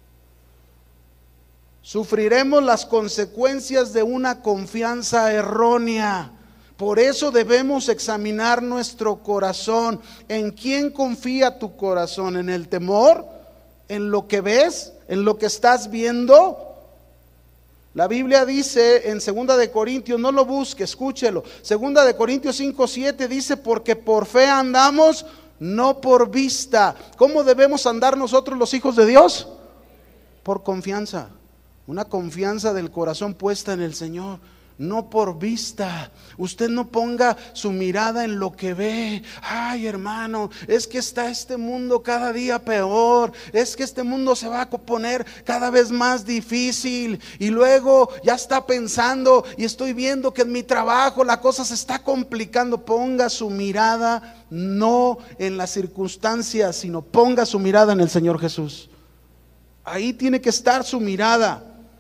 Sufriremos las consecuencias de una confianza errónea. Por eso debemos examinar nuestro corazón. ¿En quién confía tu corazón? ¿En el temor? ¿En lo que ves? ¿En lo que estás viendo? La Biblia dice en 2 de Corintios, no lo busque, escúchelo. 2 de Corintios 5:7 dice, porque por fe andamos, no por vista. ¿Cómo debemos andar nosotros los hijos de Dios? Por confianza. Una confianza del corazón puesta en el Señor. No por vista. Usted no ponga su mirada en lo que ve. Ay, hermano, es que está este mundo cada día peor. Es que este mundo se va a poner cada vez más difícil. Y luego ya está pensando, y estoy viendo que en mi trabajo la cosa se está complicando. Ponga su mirada no en las circunstancias, sino ponga su mirada en el Señor Jesús. Ahí tiene que estar su mirada.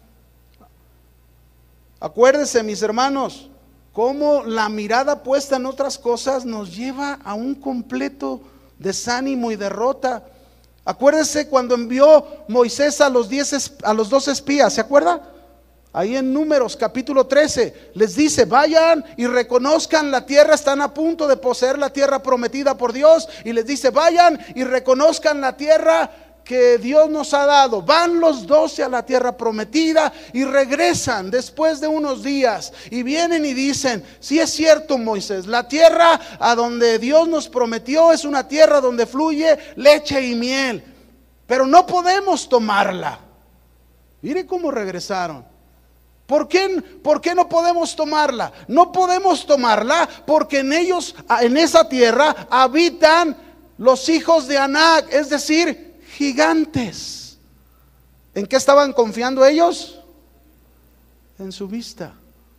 Acuérdense, mis hermanos, cómo la mirada puesta en otras cosas nos lleva a un completo desánimo y derrota. Acuérdense cuando envió Moisés a los 2 espías, ¿se acuerda? Ahí en Números capítulo 13 les dice, vayan y reconozcan la tierra, están a punto de poseer la tierra prometida por Dios, y les dice, vayan y reconozcan la tierra que Dios nos ha dado. Van los 12 a la tierra prometida y regresan después de unos días y vienen y dicen, sí es cierto, Moisés, la tierra a donde Dios nos prometió es una tierra donde fluye leche y miel, pero no podemos tomarla. Mire cómo regresaron. ¿Por qué no podemos tomarla? No podemos tomarla porque en esa tierra habitan los hijos de Anac, es decir, gigantes. ¿En qué estaban confiando ellos? En su vista,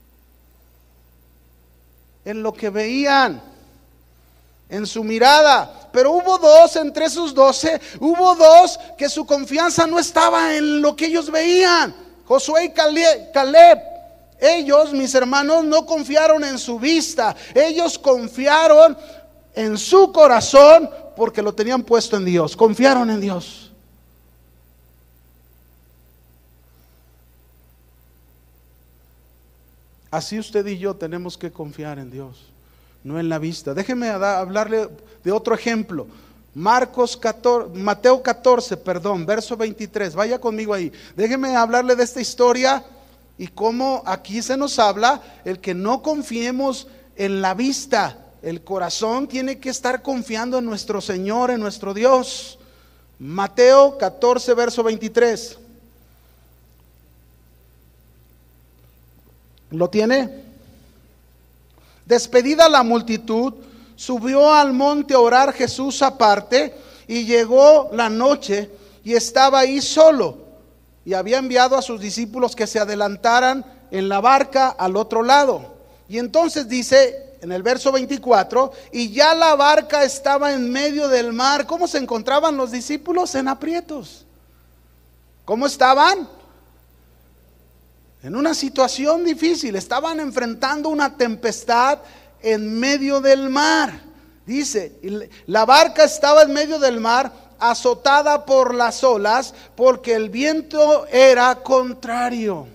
en lo que veían, en su mirada. Pero hubo dos entre esos 12, hubo dos que su confianza no estaba en lo que ellos veían: Josué y Caleb. Ellos, mis hermanos, no confiaron en su vista, ellos confiaron en su corazón, porque lo tenían puesto en Dios. Confiaron en Dios. Así usted y yo tenemos que confiar en Dios, no en la vista. Déjeme hablarle de otro ejemplo. Mateo 14, verso 23. Vaya conmigo ahí. Déjeme hablarle de esta historia y cómo aquí se nos habla el que no confiemos en la vista. El corazón tiene que estar confiando en nuestro Señor, en nuestro Dios. Mateo 14, verso 23. ¿Lo tiene? Despedida la multitud, subió al monte a orar Jesús aparte, y llegó la noche, y estaba ahí solo. Y había enviado a sus discípulos que se adelantaran en la barca al otro lado. Y entonces dice en el verso 24, y ya la barca estaba en medio del mar. ¿Cómo se encontraban los discípulos? En aprietos. ¿Cómo estaban? En una situación difícil. Estaban enfrentando una tempestad en medio del mar. Dice, la barca estaba en medio del mar, azotada por las olas, porque el viento era contrario.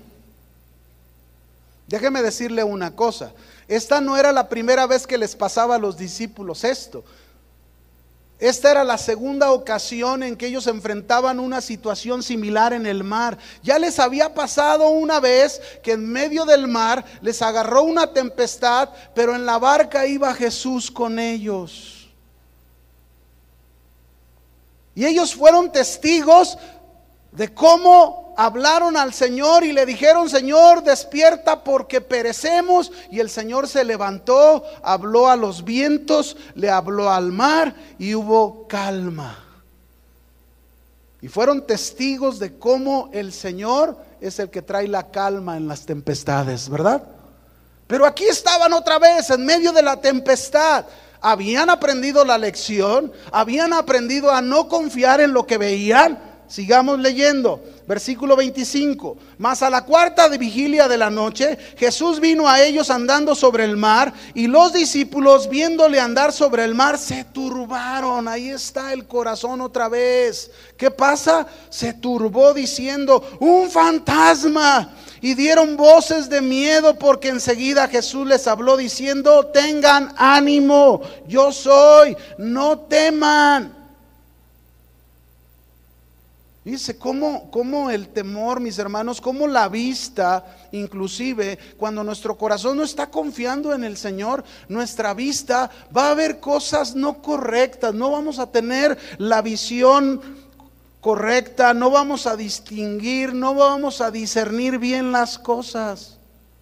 Déjeme decirle una cosa. Esta no era la primera vez que les pasaba a los discípulos esto. Esta era la segunda ocasión en que ellos enfrentaban una situación similar en el mar. Ya les había pasado una vez que en medio del mar les agarró una tempestad, pero en la barca iba Jesús con ellos. Y ellos fueron testigos de cómo hablaron al Señor y le dijeron: Señor, despierta porque perecemos. Y el Señor se levantó, habló a los vientos, le habló al mar y hubo calma. Y fueron testigos de cómo el Señor es el que trae la calma en las tempestades, ¿verdad? Pero aquí estaban otra vez en medio de la tempestad. Habían aprendido la lección, habían aprendido a no confiar en lo que veían. Sigamos leyendo, versículo 25. Mas a la cuarta vigilia de la noche, Jesús vino a ellos andando sobre el mar, y los discípulos, viéndole andar sobre el mar, se turbaron. Ahí está el corazón otra vez. ¿Qué pasa? Se turbó diciendo: un fantasma. Y dieron voces de miedo, porque enseguida Jesús les habló diciendo: tengan ánimo, yo soy, no teman. Dice, ¿cómo el temor, mis hermanos, cómo la vista, inclusive cuando nuestro corazón no está confiando en el Señor, nuestra vista va a ver cosas no correctas, no vamos a tener la visión correcta, no vamos a distinguir, no vamos a discernir bien las cosas.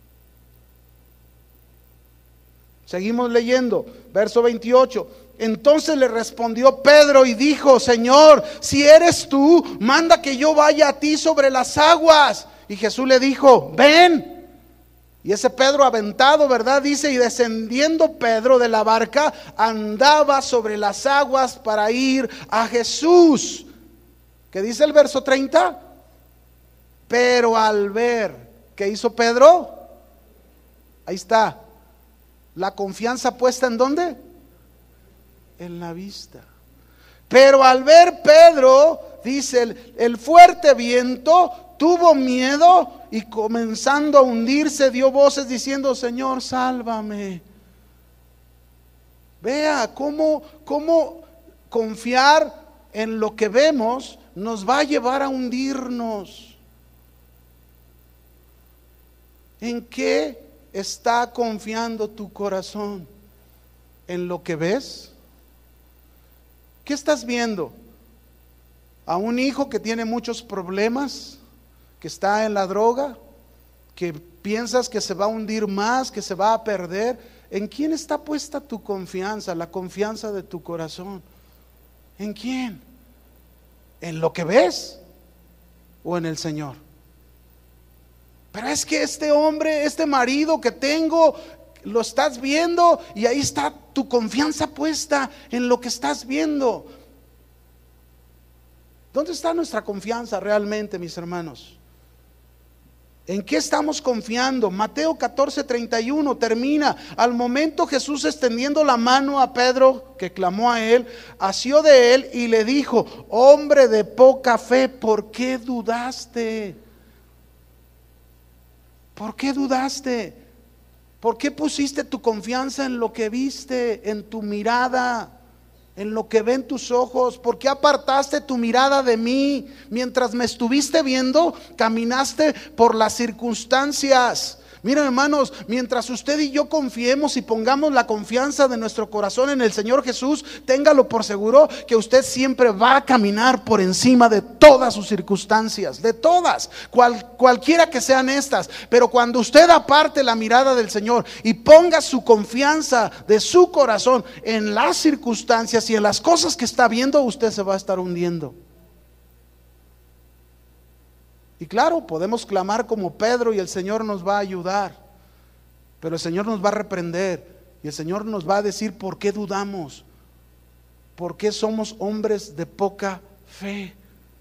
Seguimos leyendo, verso 28. Entonces le respondió Pedro y dijo: Señor, si eres tú, manda que yo vaya a ti sobre las aguas. Y Jesús le dijo: ven. Y ese Pedro aventado, ¿verdad? Dice, y descendiendo Pedro de la barca, andaba sobre las aguas para ir a Jesús. ¿Qué dice el verso 30? Pero al ver, ¿qué hizo Pedro? Ahí está. La confianza puesta ¿en dónde? En la vista. Pero al ver Pedro, dice, el fuerte viento, tuvo miedo y comenzando a hundirse dio voces diciendo: Señor, sálvame. Vea cómo confiar en lo que vemos nos va a llevar a hundirnos. ¿En qué está confiando tu corazón? ¿En lo que ves? ¿Qué estás viendo? ¿A un hijo que tiene muchos problemas, que está en la droga, que piensas que se va a hundir más, que se va a perder? ¿En quién está puesta tu confianza, la confianza de tu corazón? ¿En quién? ¿En lo que ves o en el Señor? Pero es que este hombre, este marido que tengo, lo estás viendo y ahí está tu confianza puesta en lo que estás viendo. ¿Dónde está nuestra confianza realmente, mis hermanos? ¿En qué estamos confiando? Mateo 14:31 termina: al momento Jesús, extendiendo la mano a Pedro, que clamó a él, asió de él y le dijo: hombre de poca fe, ¿por qué dudaste? ¿Por qué dudaste? ¿Por qué pusiste tu confianza en lo que viste, en tu mirada, en lo que ven tus ojos? ¿Por qué apartaste tu mirada de mí? Mientras me estuviste viendo, caminaste por las circunstancias. Miren, hermanos, mientras usted y yo confiemos y pongamos la confianza de nuestro corazón en el Señor Jesús, téngalo por seguro que usted siempre va a caminar por encima de todas sus circunstancias, de todas, cualquiera que sean estas. Pero cuando usted aparte la mirada del Señor y ponga su confianza de su corazón en las circunstancias y en las cosas que está viendo, usted se va a estar hundiendo. Y claro, podemos clamar como Pedro y el Señor nos va a ayudar, pero el Señor nos va a reprender y el Señor nos va a decir por qué dudamos, por qué somos hombres de poca fe.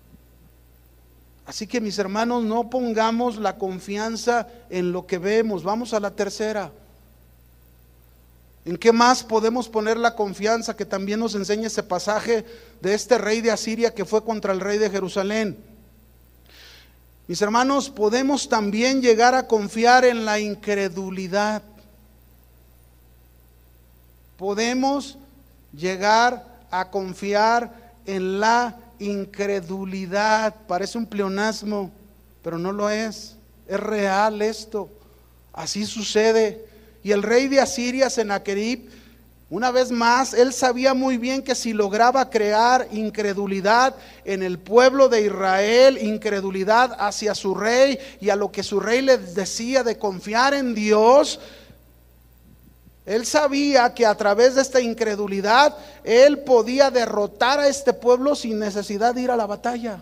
Así que mis hermanos, no pongamos la confianza en lo que vemos. Vamos a la tercera. ¿En qué más podemos poner la confianza? Que también nos enseña ese pasaje de este rey de Asiria que fue contra el rey de Jerusalén. Mis hermanos, podemos también llegar a confiar en la incredulidad. Podemos llegar a confiar en la incredulidad. Parece un pleonasmo, pero no lo es. Es real esto. Así sucede. Y el rey de Asiria, Sennacherib, una vez más, él sabía muy bien que si lograba crear incredulidad en el pueblo de Israel, incredulidad hacia su rey y a lo que su rey les decía de confiar en Dios, él sabía que a través de esta incredulidad él podía derrotar a este pueblo sin necesidad de ir a la batalla.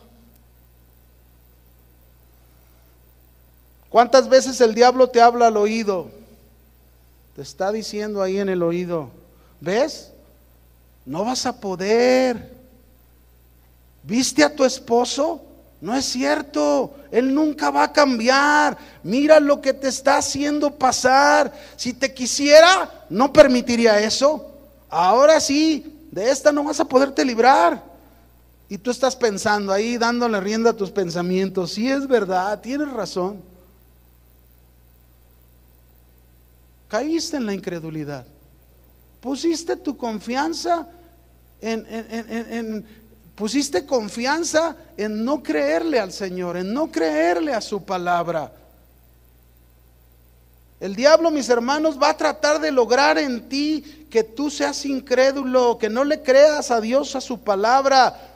¿Cuántas veces el diablo te habla al oído? Te está diciendo ahí en el oído: ¿ves? No vas a poder. ¿Viste a tu esposo? No es cierto, él nunca va a cambiar. Mira lo que te está haciendo pasar. Si te quisiera, no permitiría eso. Ahora sí, de esta no vas a poderte librar. Y tú estás pensando ahí, dándole rienda a tus pensamientos. Sí, es verdad, tienes razón. Caíste en la incredulidad. Pusiste tu confianza pusiste confianza en no creerle al Señor, en no creerle a su palabra. El diablo, mis hermanos, va a tratar de lograr en ti que tú seas incrédulo, que no le creas a Dios, a su palabra.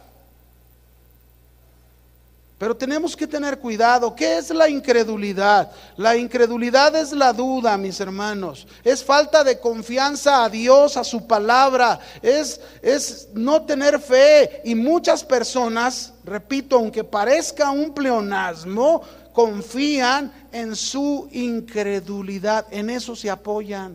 Pero tenemos que tener cuidado. ¿Qué es la incredulidad? La incredulidad es la duda, mis hermanos. Es falta de confianza a Dios, a su palabra. Es no tener fe. Y muchas personas, repito, aunque parezca un pleonasmo, confían en su incredulidad. En eso se apoyan.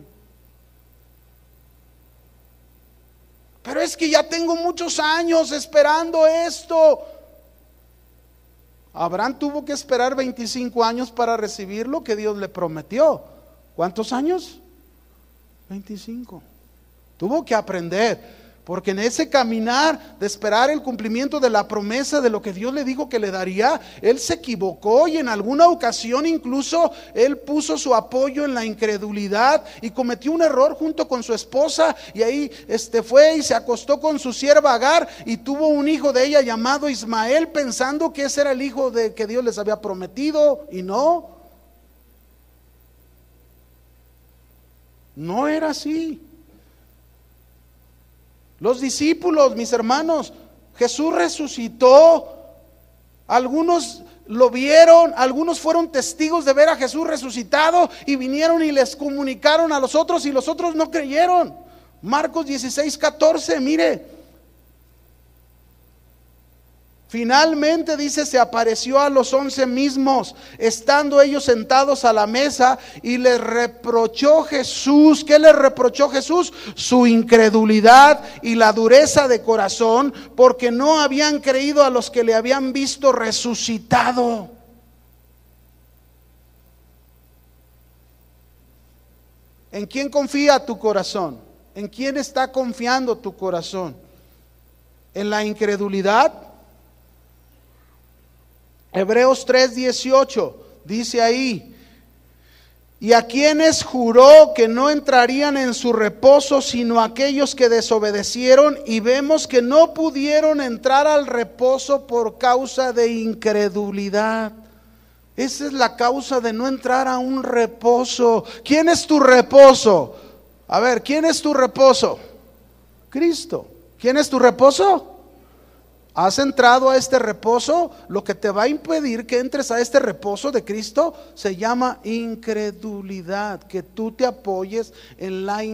Pero es que ya tengo muchos años esperando esto. Abraham tuvo que esperar 25 años para recibir lo que Dios le prometió. ¿Cuántos años? 25. Tuvo que aprender, porque en ese caminar de esperar el cumplimiento de la promesa de lo que Dios le dijo que le daría, él se equivocó y en alguna ocasión incluso él puso su apoyo en la incredulidad y cometió un error junto con su esposa, y ahí fue y se acostó con su sierva Agar y tuvo un hijo de ella llamado Ismael, pensando que ese era el hijo de que Dios les había prometido, y no era así. Los discípulos, mis hermanos, Jesús resucitó. Algunos lo vieron, algunos fueron testigos de ver a Jesús resucitado y vinieron y les comunicaron a los otros, y los otros no creyeron. Marcos 16:14, mire. Finalmente, dice, se apareció a los 11 mismos, estando ellos sentados a la mesa, y les reprochó Jesús. ¿Qué les reprochó Jesús? Su incredulidad y la dureza de corazón, porque no habían creído a los que le habían visto resucitado. ¿En quién confía tu corazón? ¿En quién está confiando tu corazón? ¿En la incredulidad? Hebreos 3:18 dice ahí: y a quienes juró que no entrarían en su reposo sino aquellos que desobedecieron, y vemos que no pudieron entrar al reposo por causa de incredulidad. Esa es la causa de no entrar a un reposo. ¿Quién es tu reposo? A ver, ¿quién es tu reposo? Cristo. ¿Quién es tu reposo? ¿Has entrado a este reposo? Lo que te va a impedir que entres a este reposo de Cristo se llama incredulidad, que tú te apoyes en la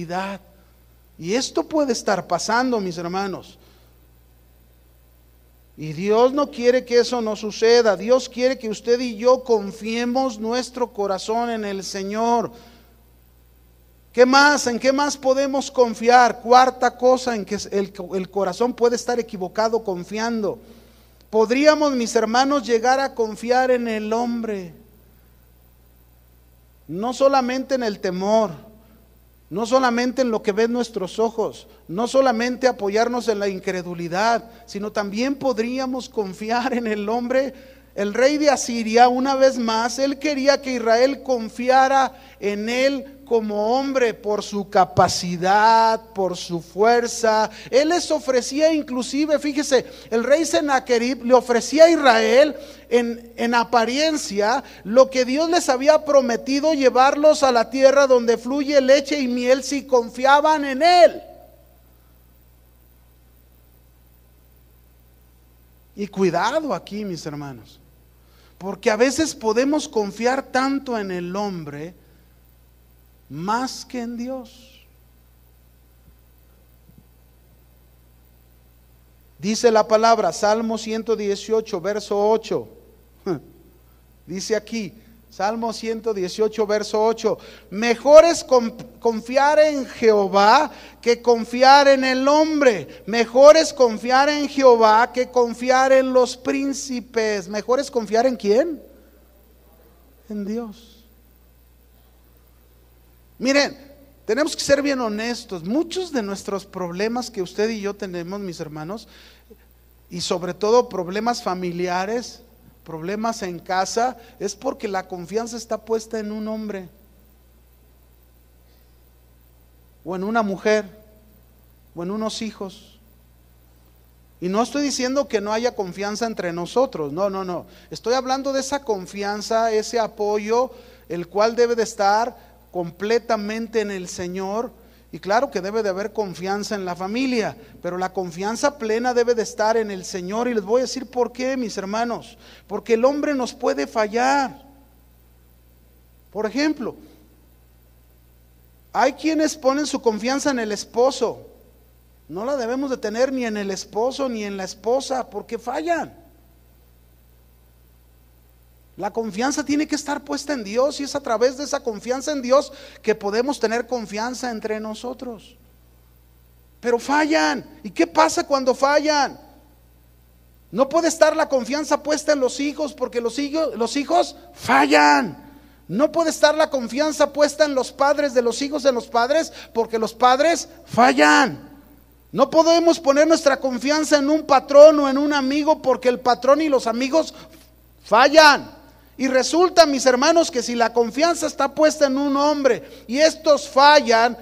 incredulidad. Y esto puede estar pasando, mis hermanos. Y Dios no quiere que eso no suceda. Dios quiere que usted y yo confiemos nuestro corazón en el Señor. ¿Qué más? ¿En qué más podemos confiar? Cuarta cosa en que el corazón puede estar equivocado confiando. Podríamos, mis hermanos, llegar a confiar en el hombre. No solamente en el temor, no solamente en lo que ven nuestros ojos, no solamente apoyarnos en la incredulidad, sino también podríamos confiar en el hombre. El rey de Asiria, una vez más, él quería que Israel confiara en él como hombre por su capacidad, por su fuerza. Él les ofrecía inclusive, fíjese, el rey Sennacherib le ofrecía a Israel en apariencia lo que Dios les había prometido, llevarlos a la tierra donde fluye leche y miel si confiaban en él. Y cuidado aquí, mis hermanos, porque a veces podemos confiar tanto en el hombre más que en Dios. Dice la palabra, Salmo 118, verso 8. Dice aquí, Salmo 118, verso 8. Mejor es confiar en Jehová que confiar en el hombre. Mejor es confiar en Jehová que confiar en los príncipes. Mejor es confiar en ¿quién? En Dios. Miren, tenemos que ser bien honestos. Muchos de nuestros problemas que usted y yo tenemos, mis hermanos, y sobre todo problemas familiares, problemas en casa, es porque la confianza está puesta en un hombre o en una mujer o en unos hijos. Y no estoy diciendo que no haya confianza entre nosotros, no. Estoy hablando de esa confianza, ese apoyo, el cual debe de estar completamente en el Señor. Y claro que debe de haber confianza en la familia, pero la confianza plena debe de estar en el Señor. Y les voy a decir por qué, mis hermanos. Porque el hombre nos puede fallar. Por ejemplo, hay quienes ponen su confianza en el esposo. No la debemos de tener ni en el esposo ni en la esposa, porque fallan. La confianza tiene que estar puesta en Dios, y es a través de esa confianza en Dios que podemos tener confianza entre nosotros. Pero fallan. ¿Y qué pasa cuando fallan? No puede estar la confianza puesta en los hijos, porque los hijos fallan. No puede estar la confianza puesta en los padres de los hijos en los padres, porque los padres fallan. No podemos poner nuestra confianza en un patrón o en un amigo, porque el patrón y los amigos fallan. Y resulta, mis hermanos, que si la confianza está puesta en un hombre y estos fallan,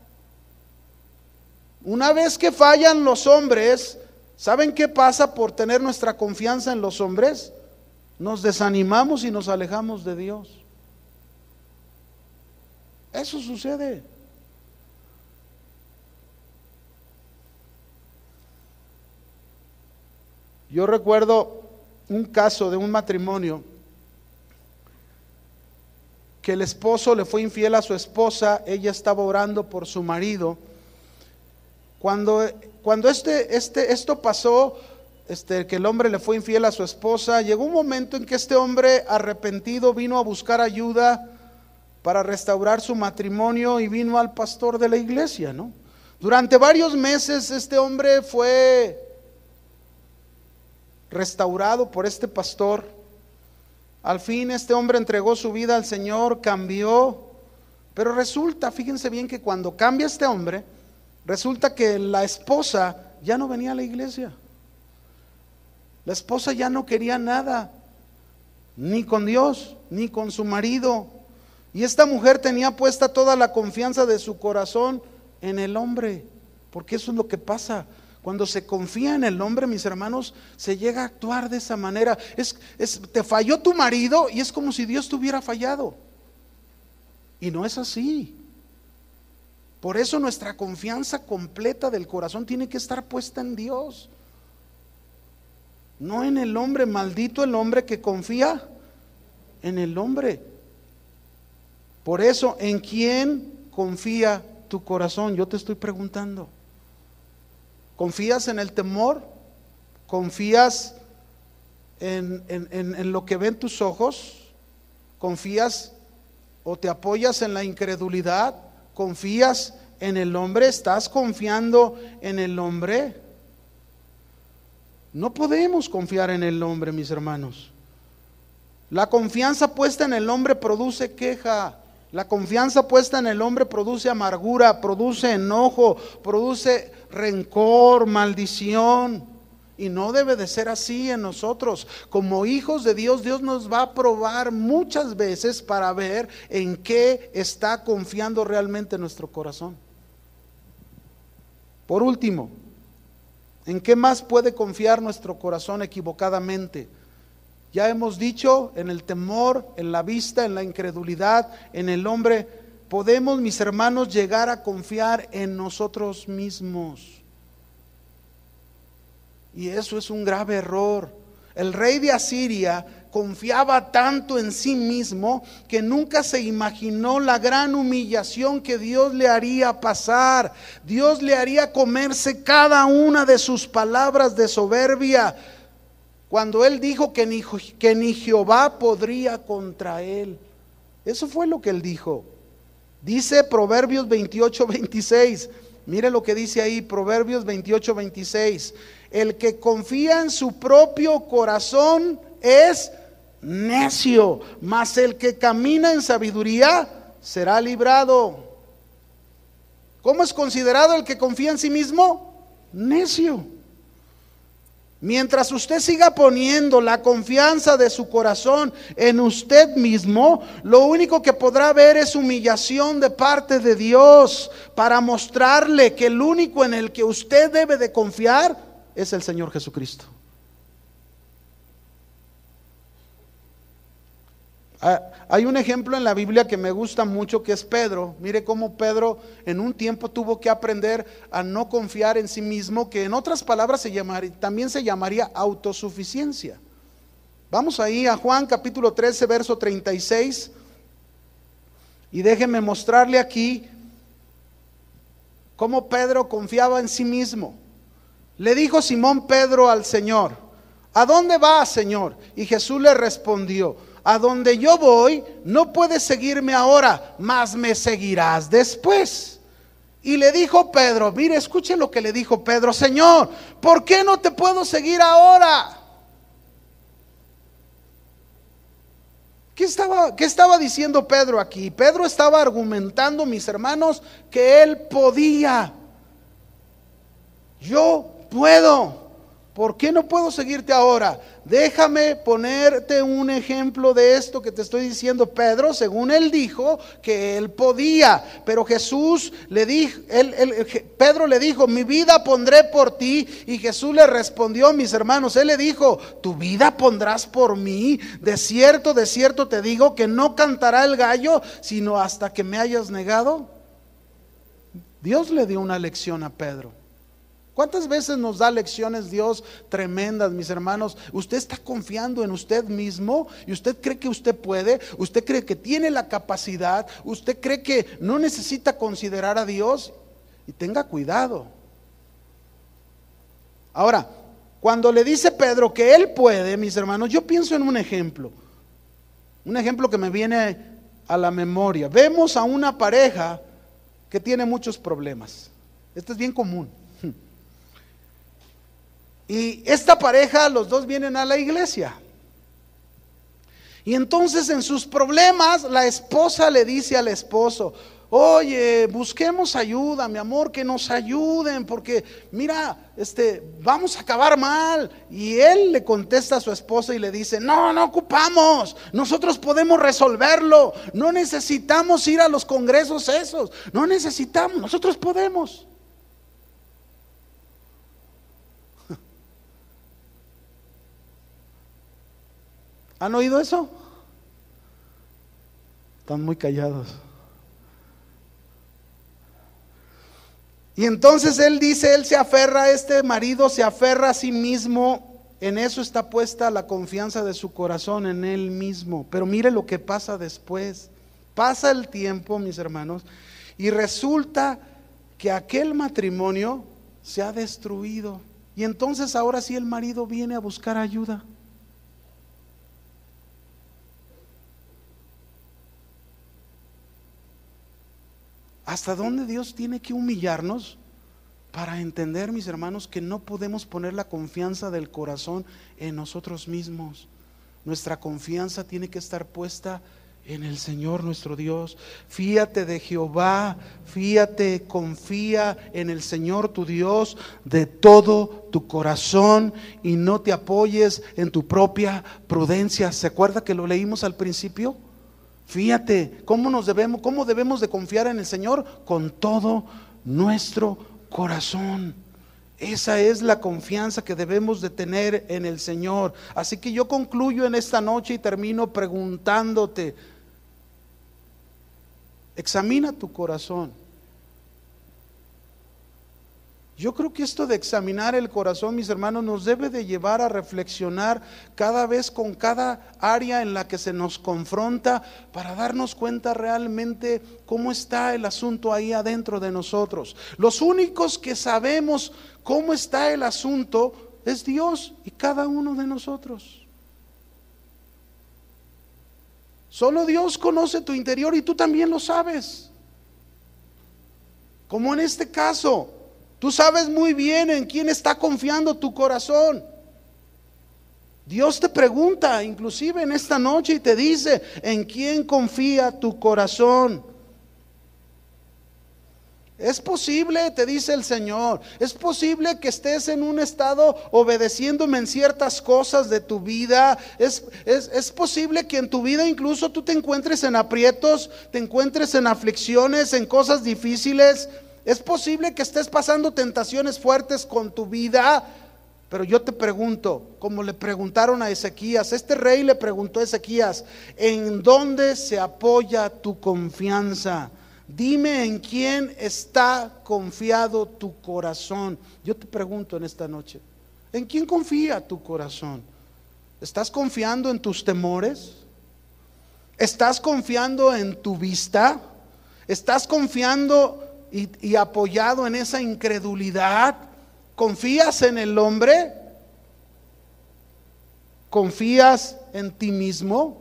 una vez que fallan los hombres, ¿saben qué pasa por tener nuestra confianza en los hombres? Nos desanimamos y nos alejamos de Dios. Eso sucede. Yo recuerdo un caso de un matrimonio que el esposo le fue infiel a su esposa. Ella estaba orando por su marido. Cuando esto pasó, que el hombre le fue infiel a su esposa, llegó un momento en que este hombre arrepentido vino a buscar ayuda para restaurar su matrimonio y vino al pastor de la iglesia, ¿no? Durante varios meses este hombre fue restaurado por este pastor. Al fin este hombre entregó su vida al Señor, cambió, pero resulta, fíjense bien, que cuando cambia este hombre, resulta que la esposa ya no venía a la iglesia. La esposa ya no quería nada, ni con Dios, ni con su marido. Y esta mujer tenía puesta toda la confianza de su corazón en el hombre, porque eso es lo que pasa. Cuando se confía en el hombre, mis hermanos, se llega a actuar de esa manera. Te falló tu marido y es como si Dios te hubiera fallado. Y no es así. Por eso nuestra confianza completa del corazón tiene que estar puesta en Dios, no en el hombre. Maldito el hombre que confía en el hombre. Por eso, ¿en quién confía tu corazón? Yo te estoy preguntando. ¿Confías en el temor? ¿Confías en lo que ven tus ojos? ¿Confías o te apoyas en la incredulidad? ¿Confías en el hombre? ¿Estás confiando en el hombre? No podemos confiar en el hombre, mis hermanos. La confianza puesta en el hombre produce queja. La confianza puesta en el hombre produce amargura, produce enojo, produce rencor, maldición. Y no debe de ser así en nosotros. Como hijos de Dios, Dios nos va a probar muchas veces para ver en qué está confiando realmente nuestro corazón. Por último, ¿en qué más puede confiar nuestro corazón equivocadamente? Ya hemos dicho, en el temor, en la vista, en la incredulidad, en el hombre. Podemos, mis hermanos, llegar a confiar en nosotros mismos. Y eso es un grave error. El rey de Asiria confiaba tanto en sí mismo que nunca se imaginó la gran humillación que Dios le haría pasar. Dios le haría comerse cada una de sus palabras de soberbia, cuando él dijo que ni Jehová podría contra él. Eso fue lo que él dijo. Dice Proverbios 28:26. Mire lo que dice ahí, Proverbios 28:26. El que confía en su propio corazón es necio, mas el que camina en sabiduría será librado. ¿Cómo es considerado el que confía en sí mismo? Necio. Mientras usted siga poniendo la confianza de su corazón en usted mismo, lo único que podrá ver es humillación de parte de Dios para mostrarle que el único en el que usted debe de confiar es el Señor Jesucristo. Hay un ejemplo en la Biblia que me gusta mucho, que es Pedro. Mire cómo Pedro en un tiempo tuvo que aprender a no confiar en sí mismo, que en otras palabras también se llamaría autosuficiencia. Vamos ahí a Juan capítulo 13, verso 36. Y déjeme mostrarle aquí cómo Pedro confiaba en sí mismo. Le dijo Simón Pedro al Señor: ¿a dónde vas, Señor? Y Jesús le respondió: a donde yo voy, no puedes seguirme ahora, mas me seguirás después. Y le dijo Pedro, mire, escuche lo que le dijo Pedro: Señor, ¿por qué no te puedo seguir ahora? ¿Qué estaba diciendo Pedro aquí? Pedro estaba argumentando, mis hermanos, que él podía. Yo puedo. ¿Por qué no puedo seguirte ahora? Déjame ponerte un ejemplo de esto que te estoy diciendo. Pedro, según él dijo que él podía, pero Jesús le dijo, Pedro le dijo: mi vida pondré por ti. Y Jesús le respondió, mis hermanos, él le dijo: ¿tu vida pondrás por mí? De cierto te digo que no cantará el gallo sino hasta que me hayas negado. Dios le dio una lección a Pedro. ¿Cuántas veces nos da lecciones Dios tremendas, mis hermanos? Usted está confiando en usted mismo y usted cree que usted puede, usted cree que tiene la capacidad, usted cree que no necesita considerar a Dios, y tenga cuidado. Ahora, cuando le dice Pedro que él puede, mis hermanos, yo pienso en un ejemplo que me viene a la memoria. Vemos a una pareja que tiene muchos problemas. Esto es bien común. Y esta pareja, los dos vienen a la iglesia. Y entonces en sus problemas la esposa le dice al esposo: oye, busquemos ayuda, mi amor, que nos ayuden, porque mira, vamos a acabar mal. Y él le contesta a su esposa y le dice: no ocupamos, nosotros podemos resolverlo, no necesitamos ir a los congresos esos, no necesitamos, nosotros podemos. ¿Han oído eso? Están muy callados. Y entonces él dice, este marido se aferra a sí mismo, en eso está puesta la confianza de su corazón, en él mismo. Pero mire lo que pasa después. Pasa el tiempo, mis hermanos, y resulta que aquel matrimonio se ha destruido. Y entonces ahora sí el marido viene a buscar ayuda. ¿Hasta dónde Dios tiene que humillarnos para entender, mis hermanos, que no podemos poner la confianza del corazón en nosotros mismos? Nuestra confianza tiene que estar puesta en el Señor nuestro Dios. Fíate de Jehová, fíate, confía en el Señor tu Dios de todo tu corazón y no te apoyes en tu propia prudencia. ¿Se acuerda que lo leímos al principio? Fíjate, ¿cómo debemos de confiar en el Señor? Con todo nuestro corazón. Esa es la confianza que debemos de tener en el Señor. Así que yo concluyo en esta noche y termino preguntándote: examina tu corazón. Yo creo que esto de examinar el corazón, mis hermanos, nos debe de llevar a reflexionar cada vez con cada área en la que se nos confronta, para darnos cuenta realmente cómo está el asunto ahí adentro de nosotros. Los únicos que sabemos cómo está el asunto es Dios y cada uno de nosotros. Solo Dios conoce tu interior y tú también lo sabes. Como en este caso, tú sabes muy bien en quién está confiando tu corazón. Dios te pregunta, inclusive en esta noche, y te dice: ¿en quién confía tu corazón? Es posible, te dice el Señor, es posible que estés en un estado obedeciéndome en ciertas cosas de tu vida. Es posible que en tu vida incluso tú te encuentres en aprietos, te encuentres en aflicciones, en cosas difíciles. Es posible que estés pasando tentaciones fuertes con tu vida. Pero yo te pregunto, como le preguntaron a Ezequías, este rey le preguntó a Ezequías: ¿en dónde se apoya tu confianza? Dime en quién está confiado tu corazón. Yo te pregunto en esta noche, ¿en quién confía tu corazón? ¿Estás confiando en tus temores? ¿Estás confiando en tu vista? ¿Estás confiando y apoyado en esa incredulidad? ¿Confías en el hombre? ¿Confías en ti mismo?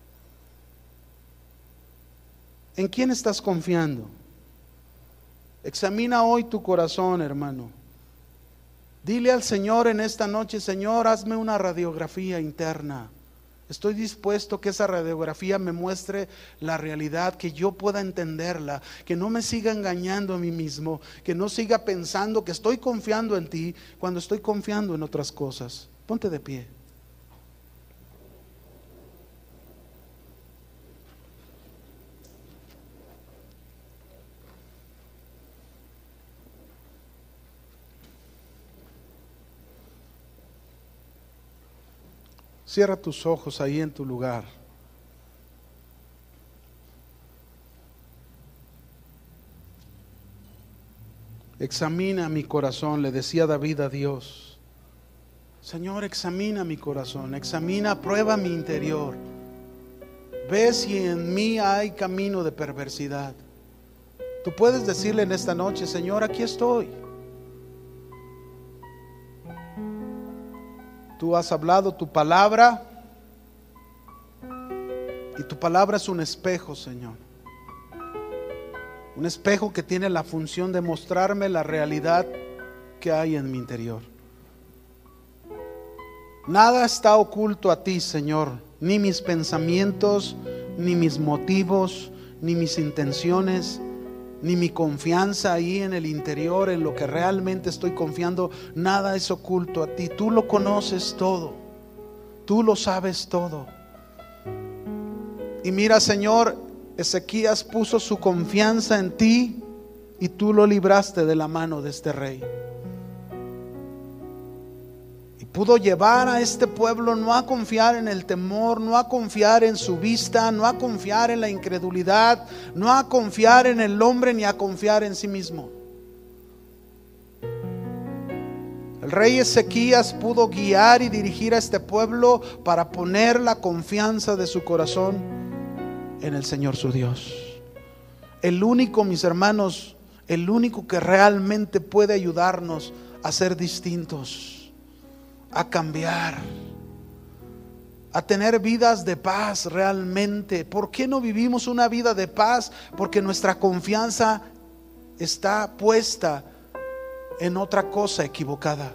¿En quién estás confiando? Examina hoy tu corazón, hermano. Dile al Señor en esta noche: Señor, hazme una radiografía interna. Estoy dispuesto que esa radiografía me muestre la realidad, que yo pueda entenderla, que no me siga engañando a mí mismo, que no siga pensando que estoy confiando en ti cuando estoy confiando en otras cosas. Ponte de pie. Cierra tus ojos ahí en tu lugar. Examina mi corazón, le decía David a Dios. Señor, examina mi corazón, examina, prueba mi interior. Ve si en mí hay camino de perversidad. Tú puedes decirle en esta noche: Señor, aquí estoy. Tú has hablado tu palabra y tu palabra es un espejo, Señor. Un espejo que tiene la función de mostrarme la realidad que hay en mi interior. Nada está oculto a ti, Señor, ni mis pensamientos, ni mis motivos, ni mis intenciones, ni mi confianza ahí en el interior, en lo que realmente estoy confiando. Nada es oculto a ti. Tú lo conoces todo, tú lo sabes todo. Y mira, Señor, Ezequías puso su confianza en ti y tú lo libraste de la mano de este rey. Y pudo llevar a este pueblo no a confiar en el temor, no a confiar en su vista, no a confiar en la incredulidad, no a confiar en el hombre, ni a confiar en sí mismo. El rey Ezequías pudo guiar y dirigir a este pueblo para poner la confianza de su corazón en el Señor su Dios. El único, mis hermanos, el único que realmente puede ayudarnos a ser distintos, a cambiar, a tener vidas de paz realmente. ¿Por qué no vivimos una vida de paz? Porque nuestra confianza está puesta en otra cosa equivocada.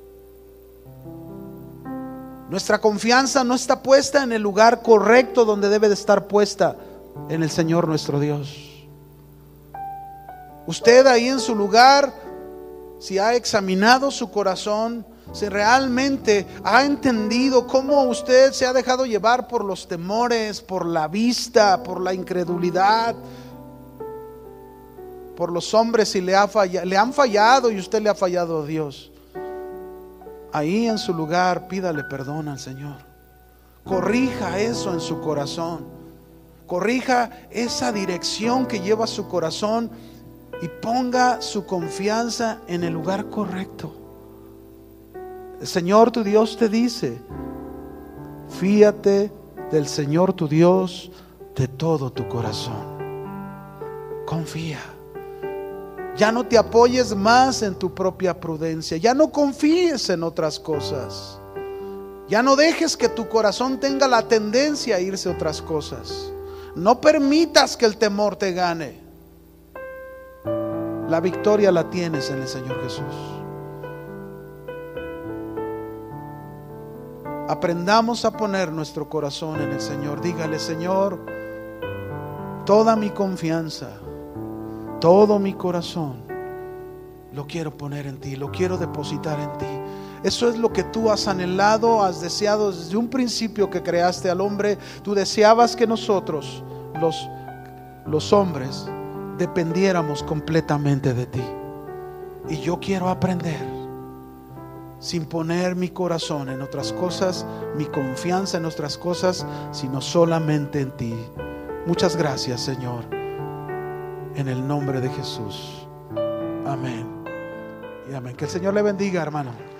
Nuestra confianza no está puesta en el lugar correcto donde debe de estar puesta, en el Señor nuestro Dios. Usted ahí en su lugar, si ha examinado su corazón, si realmente ha entendido cómo usted se ha dejado llevar por los temores, por la vista, por la incredulidad, por los hombres, y le han fallado y usted le ha fallado a Dios. Ahí en su lugar, pídale perdón al Señor. Corrija eso en su corazón. Corrija esa dirección que lleva su corazón y ponga su confianza en el lugar correcto. El Señor tu Dios te dice: fíate del Señor tu Dios de todo tu corazón. Confía. Ya no te apoyes más en tu propia prudencia. Ya no confíes en otras cosas. Ya no dejes que tu corazón tenga la tendencia a irse a otras cosas. No permitas que el temor te gane. La victoria la tienes en el Señor Jesús. Aprendamos a poner nuestro corazón en el Señor. Dígale: Señor, toda mi confianza, todo mi corazón lo quiero poner en ti, lo quiero depositar en ti. Eso es lo que tú has anhelado, has deseado desde un principio que creaste al hombre. Tú deseabas que nosotros, los hombres, dependiéramos completamente de ti. Y yo quiero aprender, sin poner mi corazón en otras cosas, mi confianza en otras cosas, sino solamente en ti. Muchas gracias, Señor, en el nombre de Jesús. Amén y amén. Que el Señor le bendiga, hermano.